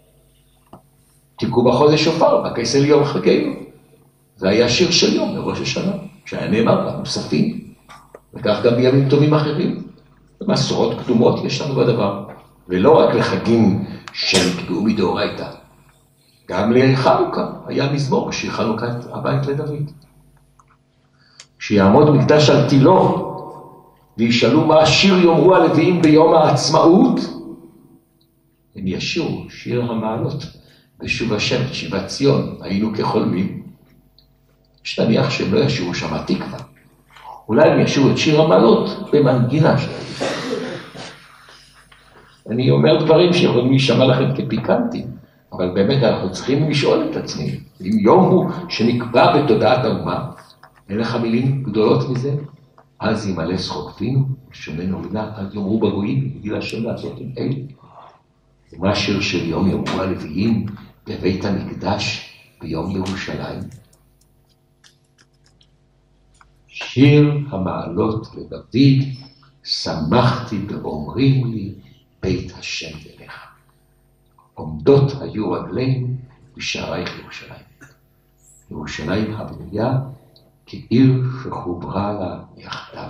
תיקו בחודש שופר, בכסל יום חגנו. זה היה שיר של יום לראש השנה, שהיה נאמר למוספים. וכך גם בימים טובים אחרים. מסורות קדומות יש לנו בדבר. ולא רק לחגים שנקבעו מדאורייתא. גם לחנוכה היה מזמור בשיר חנוכת הבית לדוד. כשיעמוד מקדש על תילו, וישאלו מה השיר יאמרו הלוויים ביום העצמאות, הם ישירו שיר המעלות, בשוב השם, שיבת ציון, היינו כחולמים. יש להניח שהם לא ישירו שם התקווה. אולי הם ישירו את שיר המעלות במנגינה שלהם. אני אומר דברים שיכולים להישמע לכם כפיקנטים, אבל באמת אנחנו צריכים לשאול את עצמנו, אם יום הוא שנקבע בתודעת האומה, אין לך מילים גדולות מזה? אז ימלא שחוקפינו, שומנו מילה, אז יאמרו בגויים, יגיל השם לעשות עם אלה. ומה שיר של יום יאמרו הלוויים בבית המקדש ביום ירושלים? שיר המעלות לדוד, שמחתי באומרים לי, בית השם דרך. עומדות היו רגלינו בשערייך ירושלים. ירושלים הבנויה כעיר שחוברה לה יחדיו.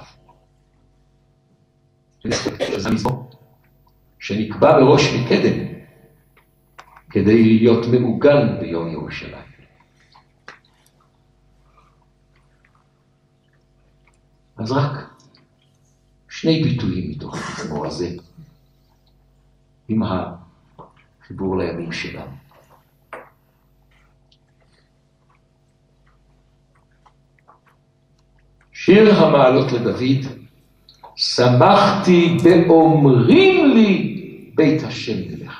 זה מזמור שנקבע בראש מקדם כדי להיות מעוגן ביום ירושלים. אז רק שני ביטויים מתוך המזמור הזה עם החיבור לימים שלנו. שיר המעלות לדוד, שמחתי באומרים לי בית השם נלך.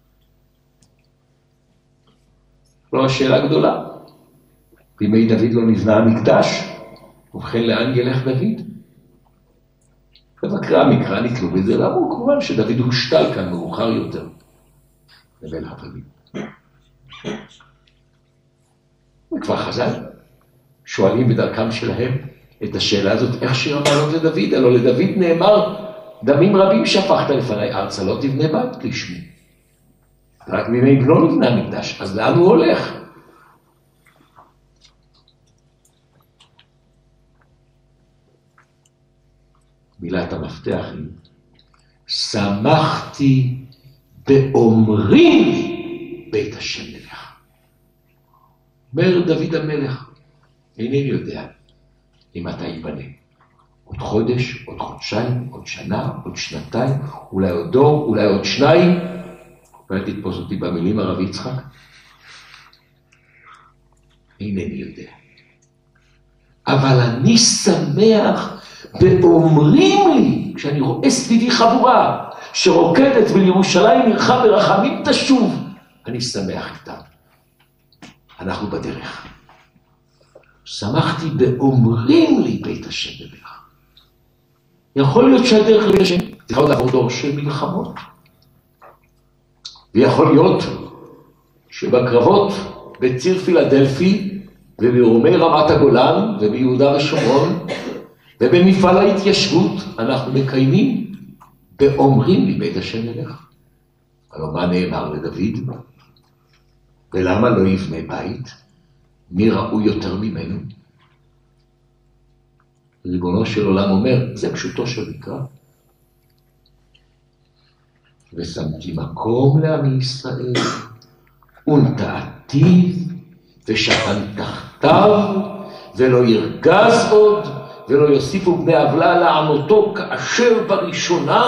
לא השאלה גדולה. בימי דוד לא נבנה המקדש, ובכן לאן ילך דוד? מבקרי המקרא נתלו בזה, ואמרו כמובן שדוד הושתל כאן מאוחר יותר, לבל הבלים. וכבר חז"ל שואלים בדרכם שלהם את השאלה הזאת, איך שיר המעלות לדוד? הלא לדוד נאמר, דמים רבים שפכת לפני ארצה, לא תבנה בית לשמי. רק בימי בנו נבנה המקדש, אז לאן הוא הולך? מילת המפתח היא, שמחתי באומרים לי בית השם מלך. אומר דוד המלך, אינני יודע אם אתה ייבנה. עוד חודש, עוד חודשיים, עוד שנה, עוד שנתיים, אולי עוד דור, אולי עוד שניים. ואל תתפוס אותי במילים הרב יצחק. אינני יודע. אבל אני שמח באומרים לי, כשאני רואה סביבי חבורה שרוקדת ולירושלים עירך ברחמים תשוב, אני שמח איתם. אנחנו בדרך. שמחתי באומרים לי בית השם מלך. יכול להיות שהדרך לבית השם צריכה עוד לעבור דור של מלחמות. ויכול להיות שבקרבות בציר פילדלפי ובמרומי רמת הגולן וביהודה ושומרון ובמפעל ההתיישבות אנחנו מקיימים באומרים לי בית השם מלך. אבל מה נאמר לדוד? ולמה לא יבנה בית? מי ראוי יותר ממנו? ריבונו של עולם אומר, זה פשוטו של מקרא. ושמתי מקום לעמי ישראל, ונטעתיו, ושכן תחתיו, ולא ירגז עוד, ולא יוסיפו בני עוולה לענותו כאשר בראשונה.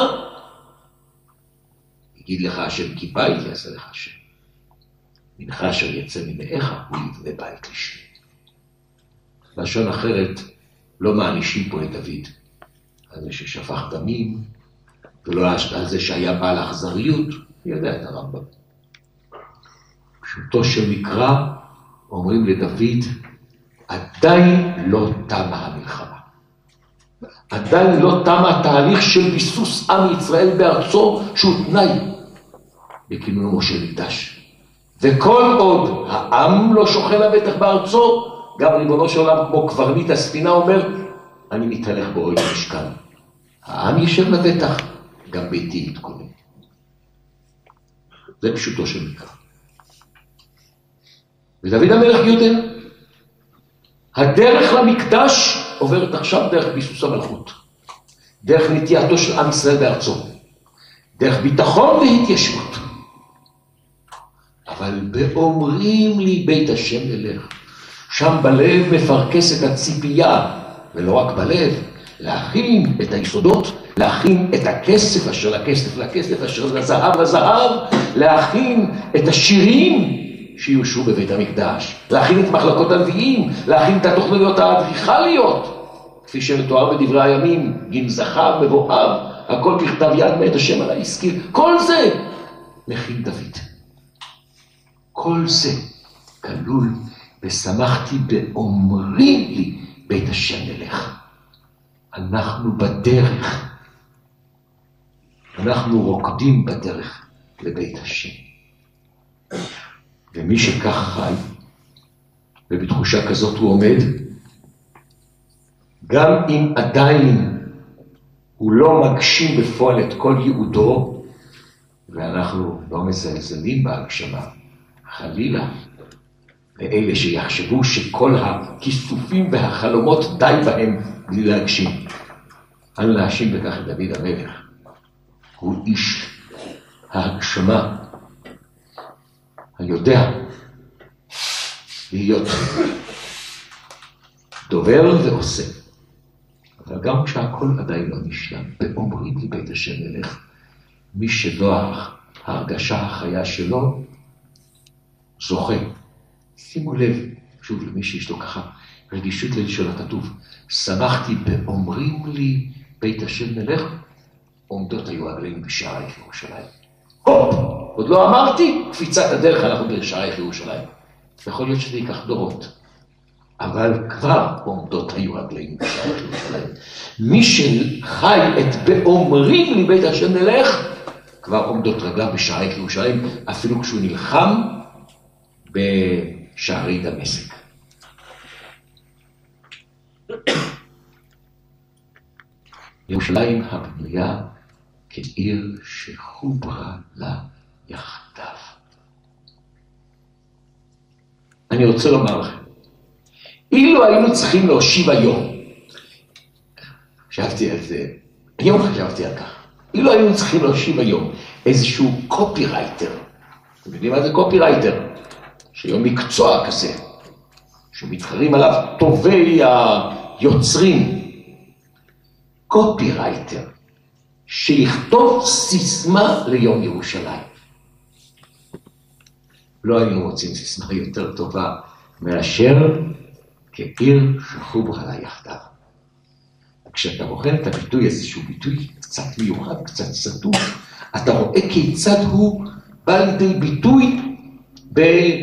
יגיד לך השם כי בית יעשה לך השם. מנך אשר יצא ממאיך, הוא יבנה בית לשמי. לשון אחרת, לא מענישים פה את דוד. על זה ששפך דמים, ולא על זה שהיה בעל אכזריות, הוא יודע את הרמב"ם. פשוטו של מקרא, אומרים לדוד, עדיין לא תמה המלחמה. עדיין לא תמה התהליך של ביסוס עם ישראל בארצו, שהוא תנאי בכינונו של מקדש. וכל עוד העם לא שוכן לבטח בארצו, גם ריבונו של עולם כמו קברניט הספינה אומר, אני מתהלך באוהל המשכן. העם ישב לבטח, גם ביתי יתכונן. זה פשוטו של מקרא. ודוד המלך יודע, הדרך למקדש עוברת עכשיו דרך ביסוס המלכות, דרך נטייתו של עם ישראל בארצו, דרך ביטחון והתיישבות. אבל באומרים לי בית השם מלך, שם בלב מפרקס את הציפייה, ולא רק בלב, להכין את היסודות, להכין את הכסף אשר לכסף לכסף, אשר לזהב לזהב, להכין את השירים שיושרו בבית המקדש, להכין את מחלקות הנביאים, להכין את התוכניות האדריכליות, כפי שמתואר בדברי הימים, גנזך, מבואר, הכל בכתב יד מאת השם על העסקי, כל זה מכין דוד. כל זה כלול, ושמחתי באומרים לי בית השם מלך. אנחנו בדרך, אנחנו רוקדים בדרך לבית השם. ומי שכך חי, ובתחושה כזאת הוא עומד, גם אם עדיין הוא לא מגשים בפועל את כל ייעודו, ואנחנו לא מזלזלים בהגשמה, חלילה, לאלה שיחשבו שכל הכיסופים והחלומות די בהם בלי להגשים. אנו להאשים בכך את דוד המלך. הוא איש ההגשמה, היודע להיות דובר ועושה. אבל גם כשהכל עדיין לא נשלם, באומרים לי בית השם מלך, מי שזו ההרגשה החיה שלו, זוכה. שימו לב, שוב למי שיש לו ככה רגישות ללשון הכתוב, שמחתי באומרים לי בית השם מלך, עומדות היו הרגלים בשערייך ירושלים. הופ, עוד לא אמרתי, קפיצת הדרך אנחנו בשערייך ירושלים. יכול להיות שזה ייקח דורות, אבל כבר עומדות היו הרגלים בשערייך ירושלים. מי שחי את באומרים לי בית השם מלך, כבר עומדות רגליו בשערייך ירושלים, אפילו כשהוא נלחם בשערי דמשק. ירושלים הבנויה כעיר שחוברה לה יחדיו. אני רוצה לומר לכם, אילו היינו צריכים להושיב היום, חשבתי על זה, היום חשבתי על כך, אילו היינו צריכים להושיב היום איזשהו קופירייטר, אתם יודעים מה זה קופירייטר? שהיום מקצוע כזה, שמתחרים עליו טובי היוצרים, קופירייטר, שיכתוב סיסמה ליום ירושלים. לא היינו רוצים סיסמה יותר טובה מאשר כעיר שחוברה לה יחדיו. כשאתה בוחן את הביטוי, איזשהו ביטוי קצת מיוחד, קצת סתום, אתה רואה כיצד הוא בא לידי ביטוי ב...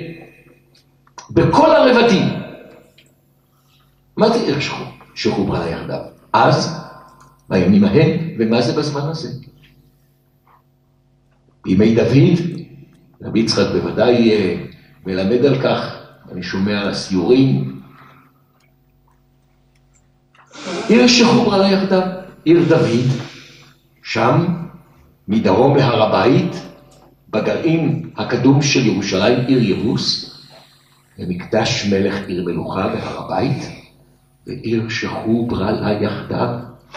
בכל הרבדים. מה זה עיר שחוברה לה יחדיו? אז, בימים ההם, ומה זה בזמן הזה? בימי דוד, רבי יצחק בוודאי מלמד על כך, אני שומע על הסיורים. עיר שחוברה לה יחדיו, עיר דוד, שם מדרום להר הבית, בגרעין הקדום של ירושלים, עיר יבוס, ומקדש מלך עיר מלוכה בהר הבית, ועיר שחוברה לה יחדיו,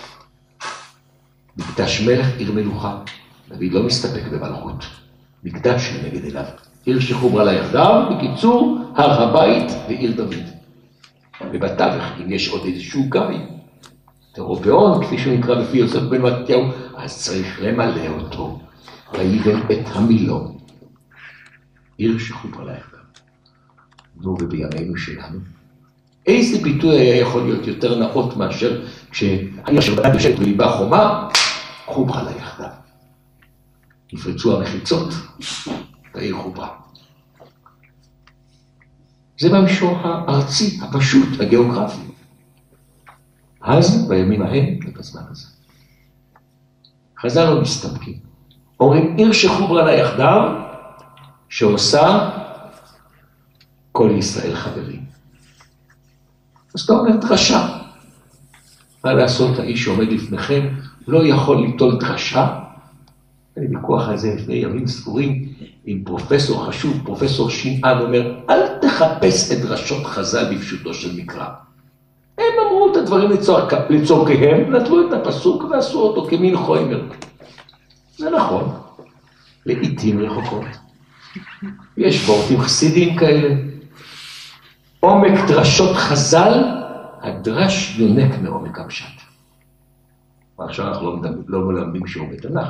מקדש מלך עיר מלוכה. דוד לא מסתפק במלכות, מקדש נגד אליו. עיר שחוברה לה יחדיו, בקיצור, הר הבית ועיר דוד. ובתווך, אם יש עוד איזשהו גבי, תרובעון, כפי שהוא נקרא בפי יוסף בן מתתיהו, אז צריך למלא אותו, ויבן את המילון. עיר שחוברה לה יחדיו. נו, ובימינו שלנו, איזה ביטוי היה יכול להיות יותר נאות מאשר כשהעיר שבדד יושבת בליבה חומה, חוברה לה יחדיו. נפרצו המחיצות, והעיר חוברה. זה במישור הארצי, הפשוט, הגיאוגרפי. אז, בימים ההם, ובזמן הזה. חז"ל לא מסתפקים. אומרים, עיר שחוברה לה יחדיו, שעושה כל ישראל חברים. אז אתה אומר דרשה. מה לעשות, האיש שעומד לפניכם לא יכול ליטול דרשה? אני ויכוח על זה לפני ימים ספורים עם פרופסור חשוב, פרופסור שמעון, אומר, אל תחפש את דרשות חז"ל בפשוטו של מקרא. הם אמרו את הדברים לצורכיהם, נטלו את הפסוק ועשו אותו כמין חומר. זה נכון, לעתים רחוקות. יש וורטים חסידים כאלה. עומק דרשות חז"ל, הדרש יונק מעומק הפשט. ועכשיו אנחנו לא, לא מלמדים שיעור בתנ"ך.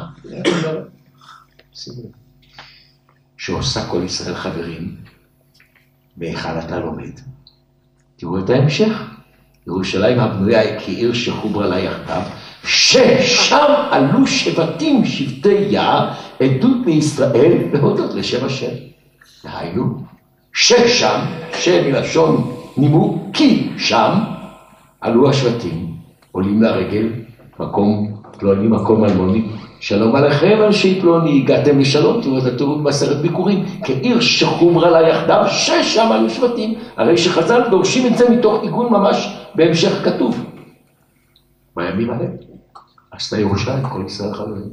שעושה כל ישראל חברים, באחד אתה לומד. תראו את ההמשך. ירושלים הבנויה כעיר שחוברה לה יחדיו, ששם עלו שבטים שבטי יער, עדות לישראל להודות לשם השם. דהיינו, ששם, שמלשון נימוק, כי שם עלו השבטים, עולים לרגל, מקום פלוני, מקום אלמוני, שלום עליכם אנשי פלוני, הגעתם לשלום, תראו את התיאור בעשרת ביקורים, כעיר שחוברה לה יחדיו, ששם עלו שבטים, הרי שחז"ל דורשים את זה מתוך עיגון ממש בהמשך כתוב. בימים האלה, עשתה ירושלים כל ישראל חברים.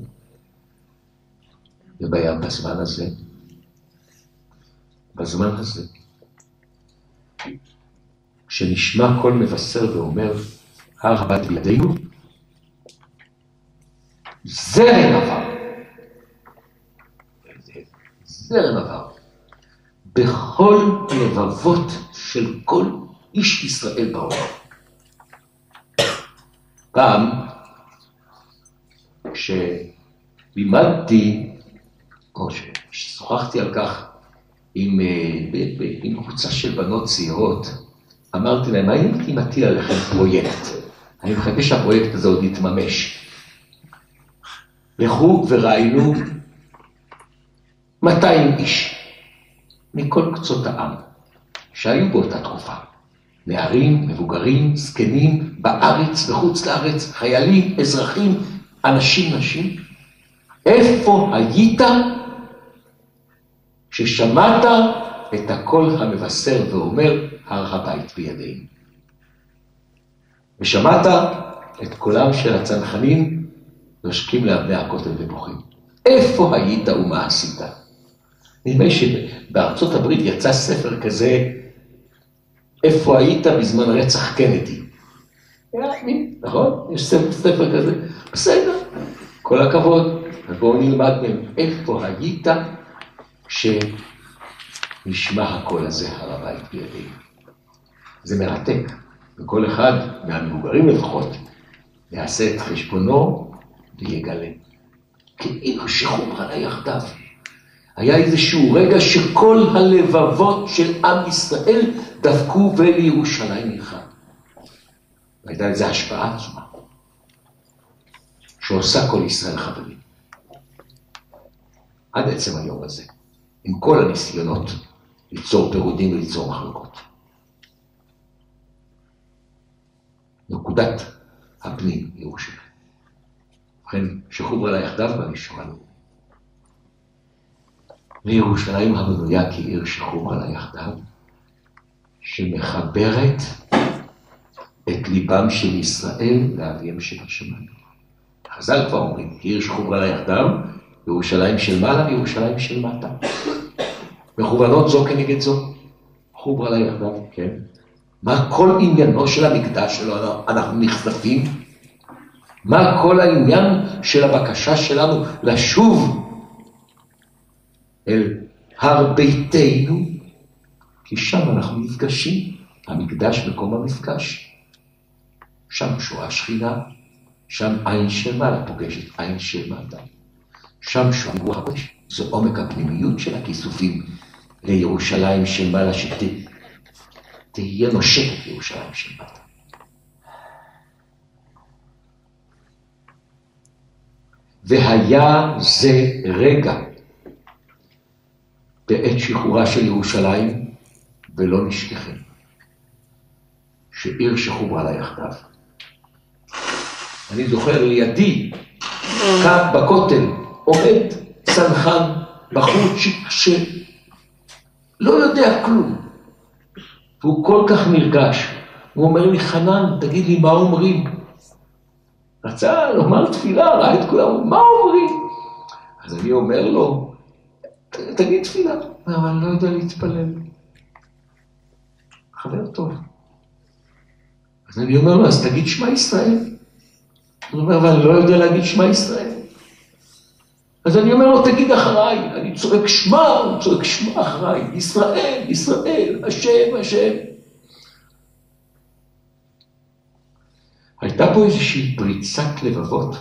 ובים בזמן הזה, בזמן הזה, שנשמע כל מבשר ואומר, הר הבית בידינו, זרם עבר. זרם עבר. בכל לבבות של כל איש ישראל בעולם. פעם, כשלימדתי, או ששוחחתי על כך עם, עם קבוצה של בנות צעירות, אמרתי להם, האם הייתי מטיל עליכם פרויקט? אני מחכה שהפרויקט הזה עוד יתממש. לכו וראינו מאתיים איש מכל קצות העם שהיו באותה תקופה. נערים, מבוגרים, זקנים, בארץ, בחוץ לארץ, חיילים, אזרחים, אנשים, נשים. איפה היית כששמעת את הקול המבשר ואומר, הר הבית בידינו. ושמעת את קולם של הצנחנים, נושקים לאבני הכותל ובוכים. איפה היית ומה עשית? נדמה שבארצות הברית יצא ספר כזה, איפה היית בזמן רצח קנדי? נכון? יש ספר כזה. בסדר, כל הכבוד. ובואו נלמד מהם, איפה היית כשנשמע הקול הזה, הר הבית בידינו. זה מרתק. וכל אחד מהמבוגרים לפחות יעשה את חשבונו ויגלה. כאילו שחוברה יחדיו. היה איזשהו רגע שכל הלבבות של עם ישראל דפקו ולירושלים נלחם. והייתה איזו השפעה עצומה, שעושה כל ישראל חברים. עד עצם היום הזה, עם כל הניסיונות ליצור פירודים וליצור מחלוקות. נקודת הפנים ירושלים. ובכן, שחוברה לה יחדיו במישור הלאומי. לירושלים הבנויה כעיר שחוברה לה יחדיו, שמחברת את ליבם של ישראל לאביהם שבשמיים. חז"ל כבר אומרים, עיר שחוברה לה יחדיו, ירושלים של מעלה וירושלים של מטה. מכוונות זו כנגד זו, חוברה לה יחדיו, כן. מה כל עניינו של המקדש שלו אנחנו נחשפים? מה כל העניין של הבקשה שלנו לשוב אל הר ביתנו? כי שם אנחנו נפגשים, המקדש מקום המפגש. שם שואה שכינה, שם עין של מעלה פוגשת עין של מטה. שם שואה רוח הקודש, זה עומק הפנימיות של הכיסופים לירושלים של מעלה שתהיה. תהיה נושקת ירושלים של מטה. והיה זה רגע בעת שחרורה של ירושלים, ולא נשכחם, שעיר שחוברה לה יחדיו. אני זוכר לידי, כאן בכותל, עומד צנחן בחוץ שלא יודע כלום. והוא כל כך נרגש. הוא אומר לי, חנן, תגיד לי מה אומרים? רצה לומר תפילה, ראה את כולם, מה אומרים? אז אני אומר לו, תגיד תפילה. אבל אני לא יודע להתפלל. חבר טוב. אז אני אומר לו, אז תגיד שמע ישראל. הוא אומר, אבל אני לא יודע להגיד שמע ישראל. אז אני אומר לו, תגיד אחריי. אני צועק שמע, הוא צועק שמע אחריי. ישראל, ישראל, השם, השם. הייתה פה איזושהי פריצת לבבות,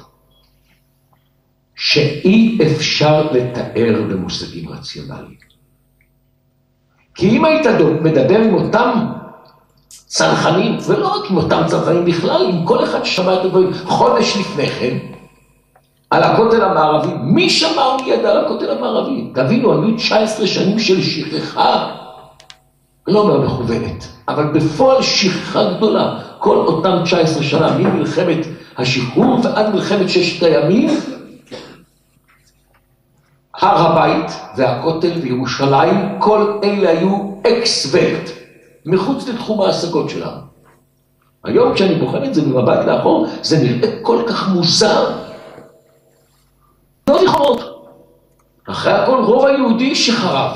שאי אפשר לתאר במושגים רציונליים. כי אם היית מדבר עם אותם צנחנים, ולא רק עם אותם צנחנים בכלל, עם כל אחד ששמע את הדברים חודש לפני כן, על הכותל המערבי, מי שמע ומי ידע על הכותל המערבי? תבינו, היו תשע עשרה שנים של שכחה, לא אומר מכוונת, אבל בפועל שכחה גדולה, כל אותם תשע עשרה שנה, ממלחמת השחרור ועד מלחמת ששת הימים, הר הבית והכותל וירושלים, כל אלה היו אקס-ולט, מחוץ לתחום ההשגות שלנו. היום כשאני בוחן את זה במבט לאחור, זה נראה כל כך מוזר. לא זכרות. אחרי הכל רוב היהודי שחרב.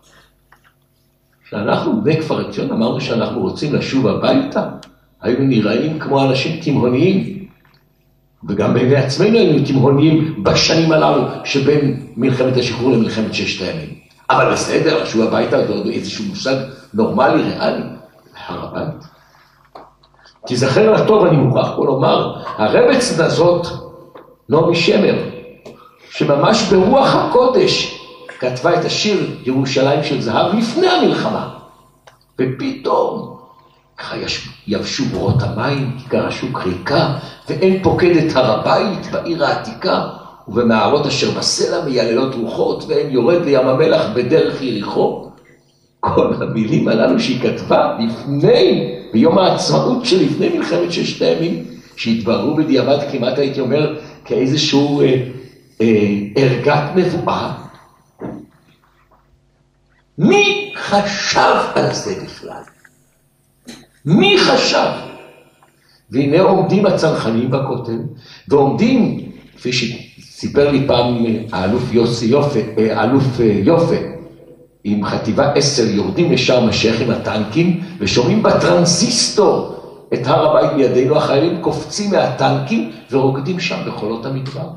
כשאנחנו בני כפר עציון אמרנו שאנחנו רוצים לשוב הביתה, היינו נראים כמו אנשים תימהוניים. וגם בעיני עצמנו היינו תימהוניים בשנים הללו שבין מלחמת השחרור למלחמת ששת הימים. אבל בסדר, לשוב הביתה זה עוד איזשהו מושג נורמלי, ריאלי. הר הבית. תזכר לטוב, אני מוכרח פה לומר, הרבץ הזאת, נעמי שמר, שממש ברוח הקודש כתבה את השיר ירושלים של זהב לפני המלחמה. ופתאום ככה יבשו בורות המים, גרשו קריקה, ואין פוקד את הר הבית בעיר העתיקה, ובמערות אשר בסלע מייללות רוחות, ואין יורד לים המלח בדרך יריחו. כל המילים הללו שהיא כתבה לפני, ביום העצמאות שלפני מלחמת ששת הימים, שהתבררו בדיעבד כמעט הייתי אומר כאיזשהו אה, אה, הרגת נבואה. מי חשב על זה בכלל? מי חשב? והנה עומדים הצנחנים בכותל, ועומדים, כפי שסיפר לי פעם האלוף יוסי יופה, האלוף יופה, עם חטיבה עשר יורדים לשארם א-שייח עם הטנקים, ושומעים בטרנזיסטור את הר הבית בידינו, החיילים קופצים מהטנקים ורוקדים שם בחולות המדבר.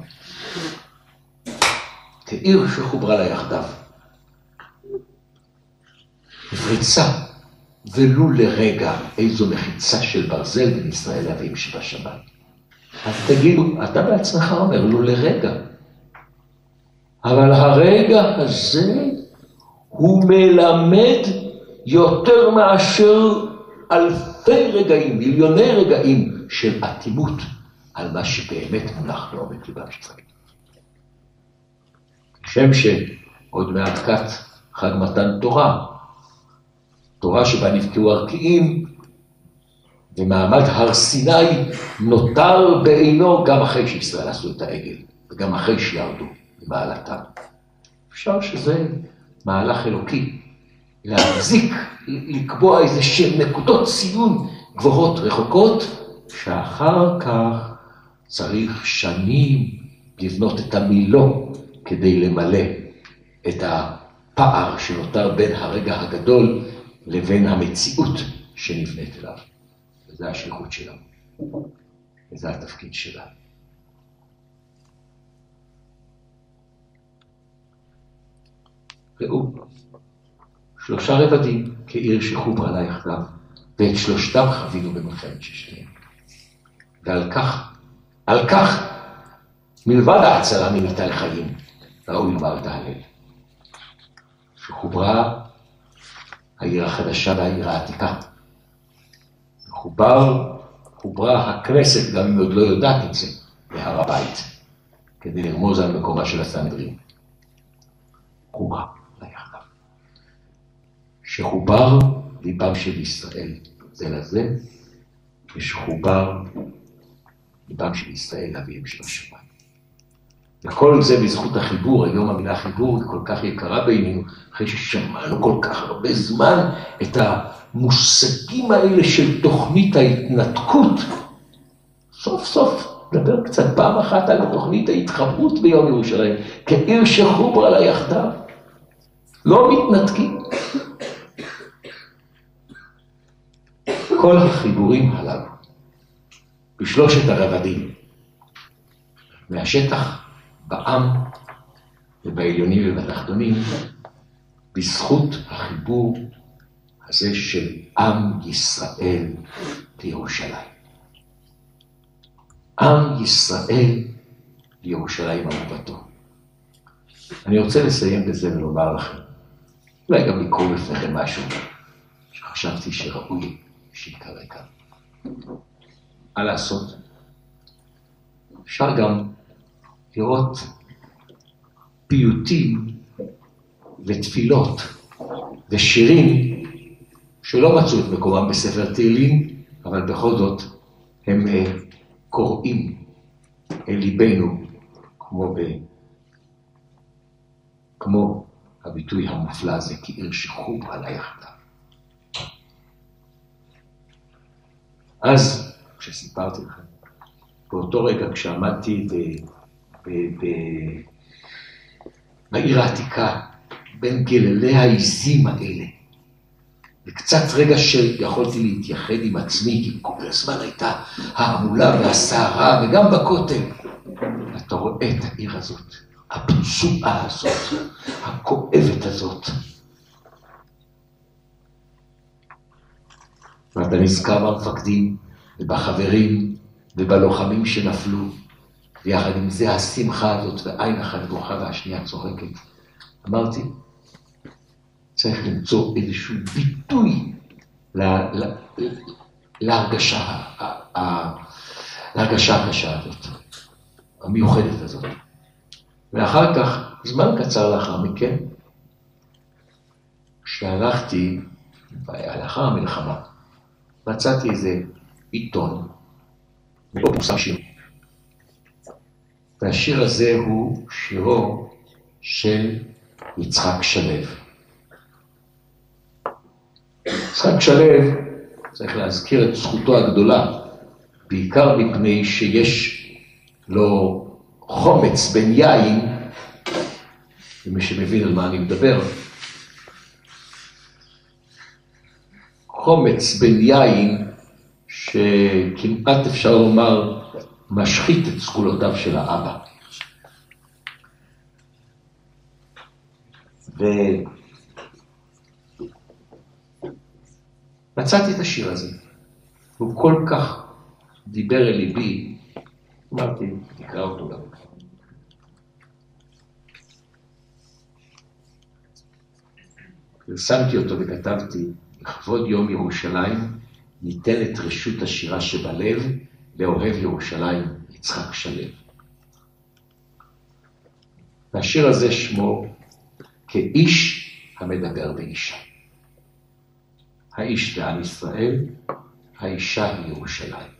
כעיר שחוברה לה יחדיו. נפרצה, ולו לרגע, איזו מחיצה של ברזל בין ישראל לאביהם שבשמיים. אז תגידו, אתה בעצמך אומר, לו לרגע. אבל הרגע הזה הוא מלמד יותר מאשר אלפי רגעים, מיליוני רגעים של אטימות על מה שבאמת מונח לעומק ליבם של ישראל. שם שעוד מעט קט חג מתן תורה, תורה שבה נבקעו ערכיים, ומעמד הר סיני נותר בעינו גם אחרי שישראל עשו את העגל, וגם אחרי שירדו במעלתם. אפשר שזה מהלך אלוקי, להחזיק, לקבוע איזה שם נקודות ציון גבוהות רחוקות, שאחר כך צריך שנים לבנות את המילו כדי למלא את הפער שנותר בין הרגע הגדול לבין המציאות שנבנית אליו. וזה השליחות שלנו, וזה התפקיד שלנו. ראו, שלושה רבדים כעיר שחוברה לה יחדיו, ואת שלושתם חווינו במלחמת ששת הימים. ועל כך, על כך, מלבד ההצלה ממיתה לחיים, ראוי לומר את ההלל. שחוברה העיר החדשה והעיר העתיקה. חובר, חוברה הכנסת, גם אם עוד לא יודעת את זה, להר הבית, כדי לרמוז על מקומה של הסנהדרין. חוברה ליחדיו. שחובר ליבם של ישראל זה לזה, ושחובר ליבם של ישראל לאביהם של השמיים. וכל זה בזכות החיבור, היום המילה חיבור היא כל כך יקרה בינינו, אחרי ששמענו כל כך הרבה זמן את המושגים האלה של תוכנית ההתנתקות. סוף סוף נדבר קצת פעם אחת על תוכנית ההתחברות ביום ירושלים, כעיר שחוברה לה יחדיו. לא מתנתקים. כל החיבורים הללו, בשלושת הרבדים, מהשטח, בעם ובעליונים ובתחתונים, בזכות החיבור הזה של עם ישראל לירושלים. עם ישראל לירושלים אהובתו. אני רוצה לסיים בזה ולומר לכם, אולי גם לקרוא לפניכם משהו שחשבתי שראוי שיקרה כאן. מה לעשות? אפשר גם לראות פיוטים ותפילות ושירים שלא מצאו את מקומם בספר תהילים, אבל בכל זאת הם קוראים אל ליבנו כמו, ב... כמו הביטוי המופלא הזה, כעיר שחוברה לה יחדיו. אז, כשסיפרתי לכם, באותו רגע כשעמדתי ב... ב... ב... בעיר העתיקה, בין גללי העיזים האלה, וקצת רגע שיכולתי להתייחד עם עצמי, כי כל הזמן הייתה העמולה והסערה, וגם בכותל. אתה רואה את העיר הזאת, הפצועה הזאת, הכואבת הזאת. ואתה נזכר במפקדים, ובחברים, ובלוחמים שנפלו, ויחד עם זה השמחה הזאת, ועין אחת ברוכה והשנייה צוחקת. אמרתי, צריך למצוא איזשהו ביטוי לה, לה, להרגשה, להרגשה הקשה הזאת, המיוחדת הזאת. ואחר כך, זמן קצר לאחר מכן, כשהלכתי, לאחר המלחמה, מצאתי איזה עיתון, ולא פורסם שיר. והשיר הזה הוא שירו של יצחק שלו. יצחק שלו, צריך להזכיר את זכותו הגדולה, בעיקר מפני שיש לו חומץ בין יין, ומי שמבין על מה אני מדבר, חומץ בין יין שכמעט אפשר לומר משחית את סגולותיו של האבא. ומצאתי את השיר הזה, הוא כל כך דיבר אל ליבי, אמרתי, תקרא אותו גם. פרסמתי אותו וכתבתי, לכבוד יום ירושלים, ניתן את רשות השירה שבלב לאוהב ירושלים, יצחק שלו. והשיר הזה שמו כאיש המדבר באישה. האיש זה עם ישראל, האישה היא ירושלים.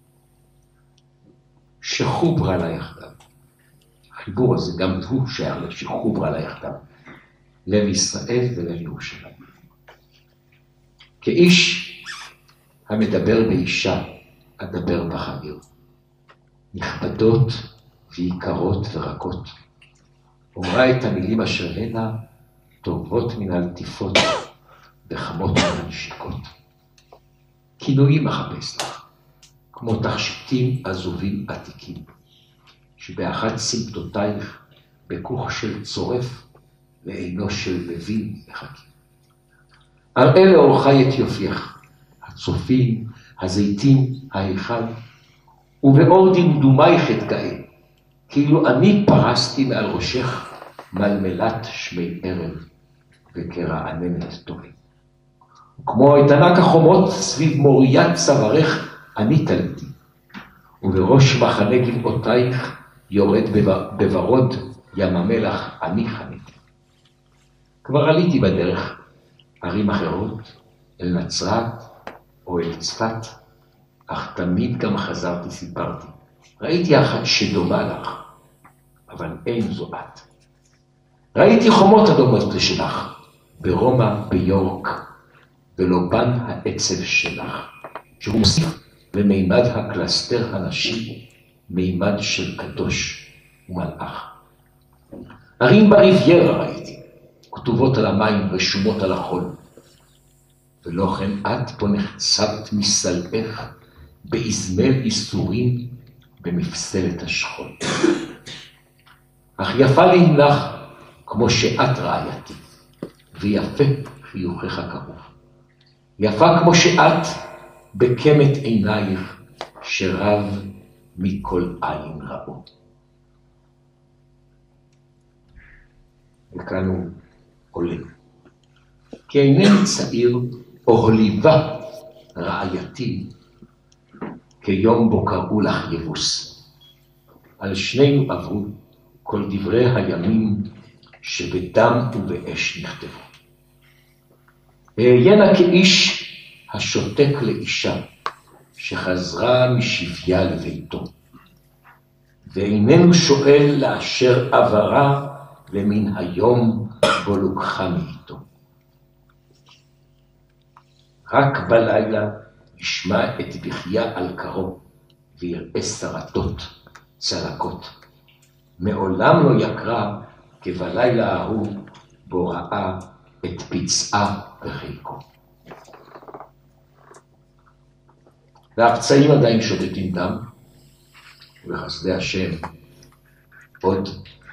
שחוברה לה יחדיו. החיבור הזה גם הוא שייך לשחוברה לה יחדיו. לב ישראל ולב ירושלים. כאיש המדבר באישה, אדבר בחביר. נכבדות ויקרות ורקות. אומרה את המילים אשר הנה, טובות מן הלטיפות וחמות מן הנשיקות. כינויים מחפש לך, כמו תכשיטים עזובים עתיקים, שבאחת סמטותייך בכוך של צורף ועינו של מבין מחכים. אראה לאורכי את יופייך, הצופים, הזיתים, ההיכל, ובאור דמדומייך אתגאה, כאילו אני פרסתי מעל ראשך מלמלת שמי ערב וכרעננת טובים. כמו איתנה כחומות סביב מוריית צווארך אני תלתי, ובראש מחנה גבעותייך יורד בוורוד ים המלח אני חניתי. כבר עליתי בדרך ערים אחרות, אל נצרת או אל צפת, אך תמיד גם חזרתי סיפרתי. ראיתי אחת שדומה לך, אבל אין זו את. ראיתי חומות אדומות לשלך, ברומא, ביורק, ולא בן העצב שלך, שהוא מוסיף למימד הקלסטר הנשי, מימד של קדוש ומלאך. ערים בריביירה ראיתי, כתובות על המים, רשומות על החול, ולא כן את פה נחצבת מסלעך, באזמל איסורים, במפסלת השכול. אך יפה לי לך, כמו שאת רעייתי, ויפה חיוכך קרוב. יפה כמו שאת, בקמת עינייך, שרב מכל עין ראו. וכאן הוא עולה. כי אינני צעיר, או הוליבה רעייתי, כיום בו קראו לך יבוס. על שנינו עברו כל דברי הימים שבדם ובאש נכתבו. ואהיינה כאיש השותק לאישה שחזרה משביה לביתו, ואיננו שואל לאשר עברה למן היום בו לוקחה מאיתו. רק בלילה ישמע את בכיה על קרו, ויראה שרטות, צלקות. מעולם לא יקרא כבלילה ההוא בו ראה את פצעה בחיקו. והפצעים עדיין שודדים דם, ובחסדי השם עוד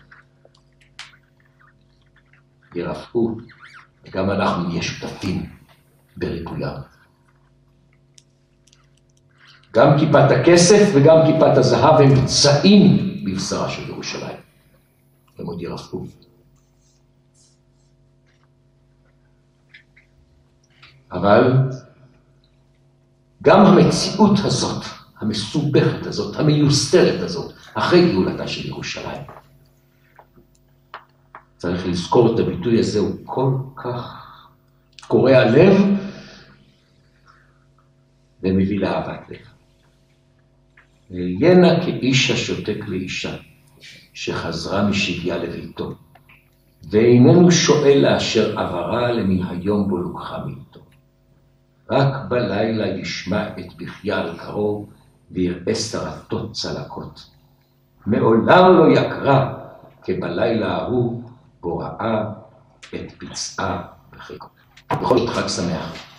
ירפאו, וגם אנחנו נהיה שותפים בריפוים. גם כיפת הכסף וגם כיפת הזהב הם פצעים בבשרה של ירושלים. הם עוד ירפאו. אבל גם המציאות הזאת, המסובכת הזאת, המיוסתרת הזאת, אחרי גאולתה של ירושלים. צריך לזכור את הביטוי הזה, הוא כל כך קורע לב ומביא לאהבת לב. ואהיינה כאיש השותק לאישה שחזרה משביה לביתו, ואיננו שואל לאשר עברה למן היום בו לוקחה מאיתו. רק בלילה ישמע את בכייה על קרוב, ויראה שרטות צלקות. מעולם לא יקרא, כבלילה ההוא, בו ראה את פצעה בחיקו. בכל זאת חג שמח.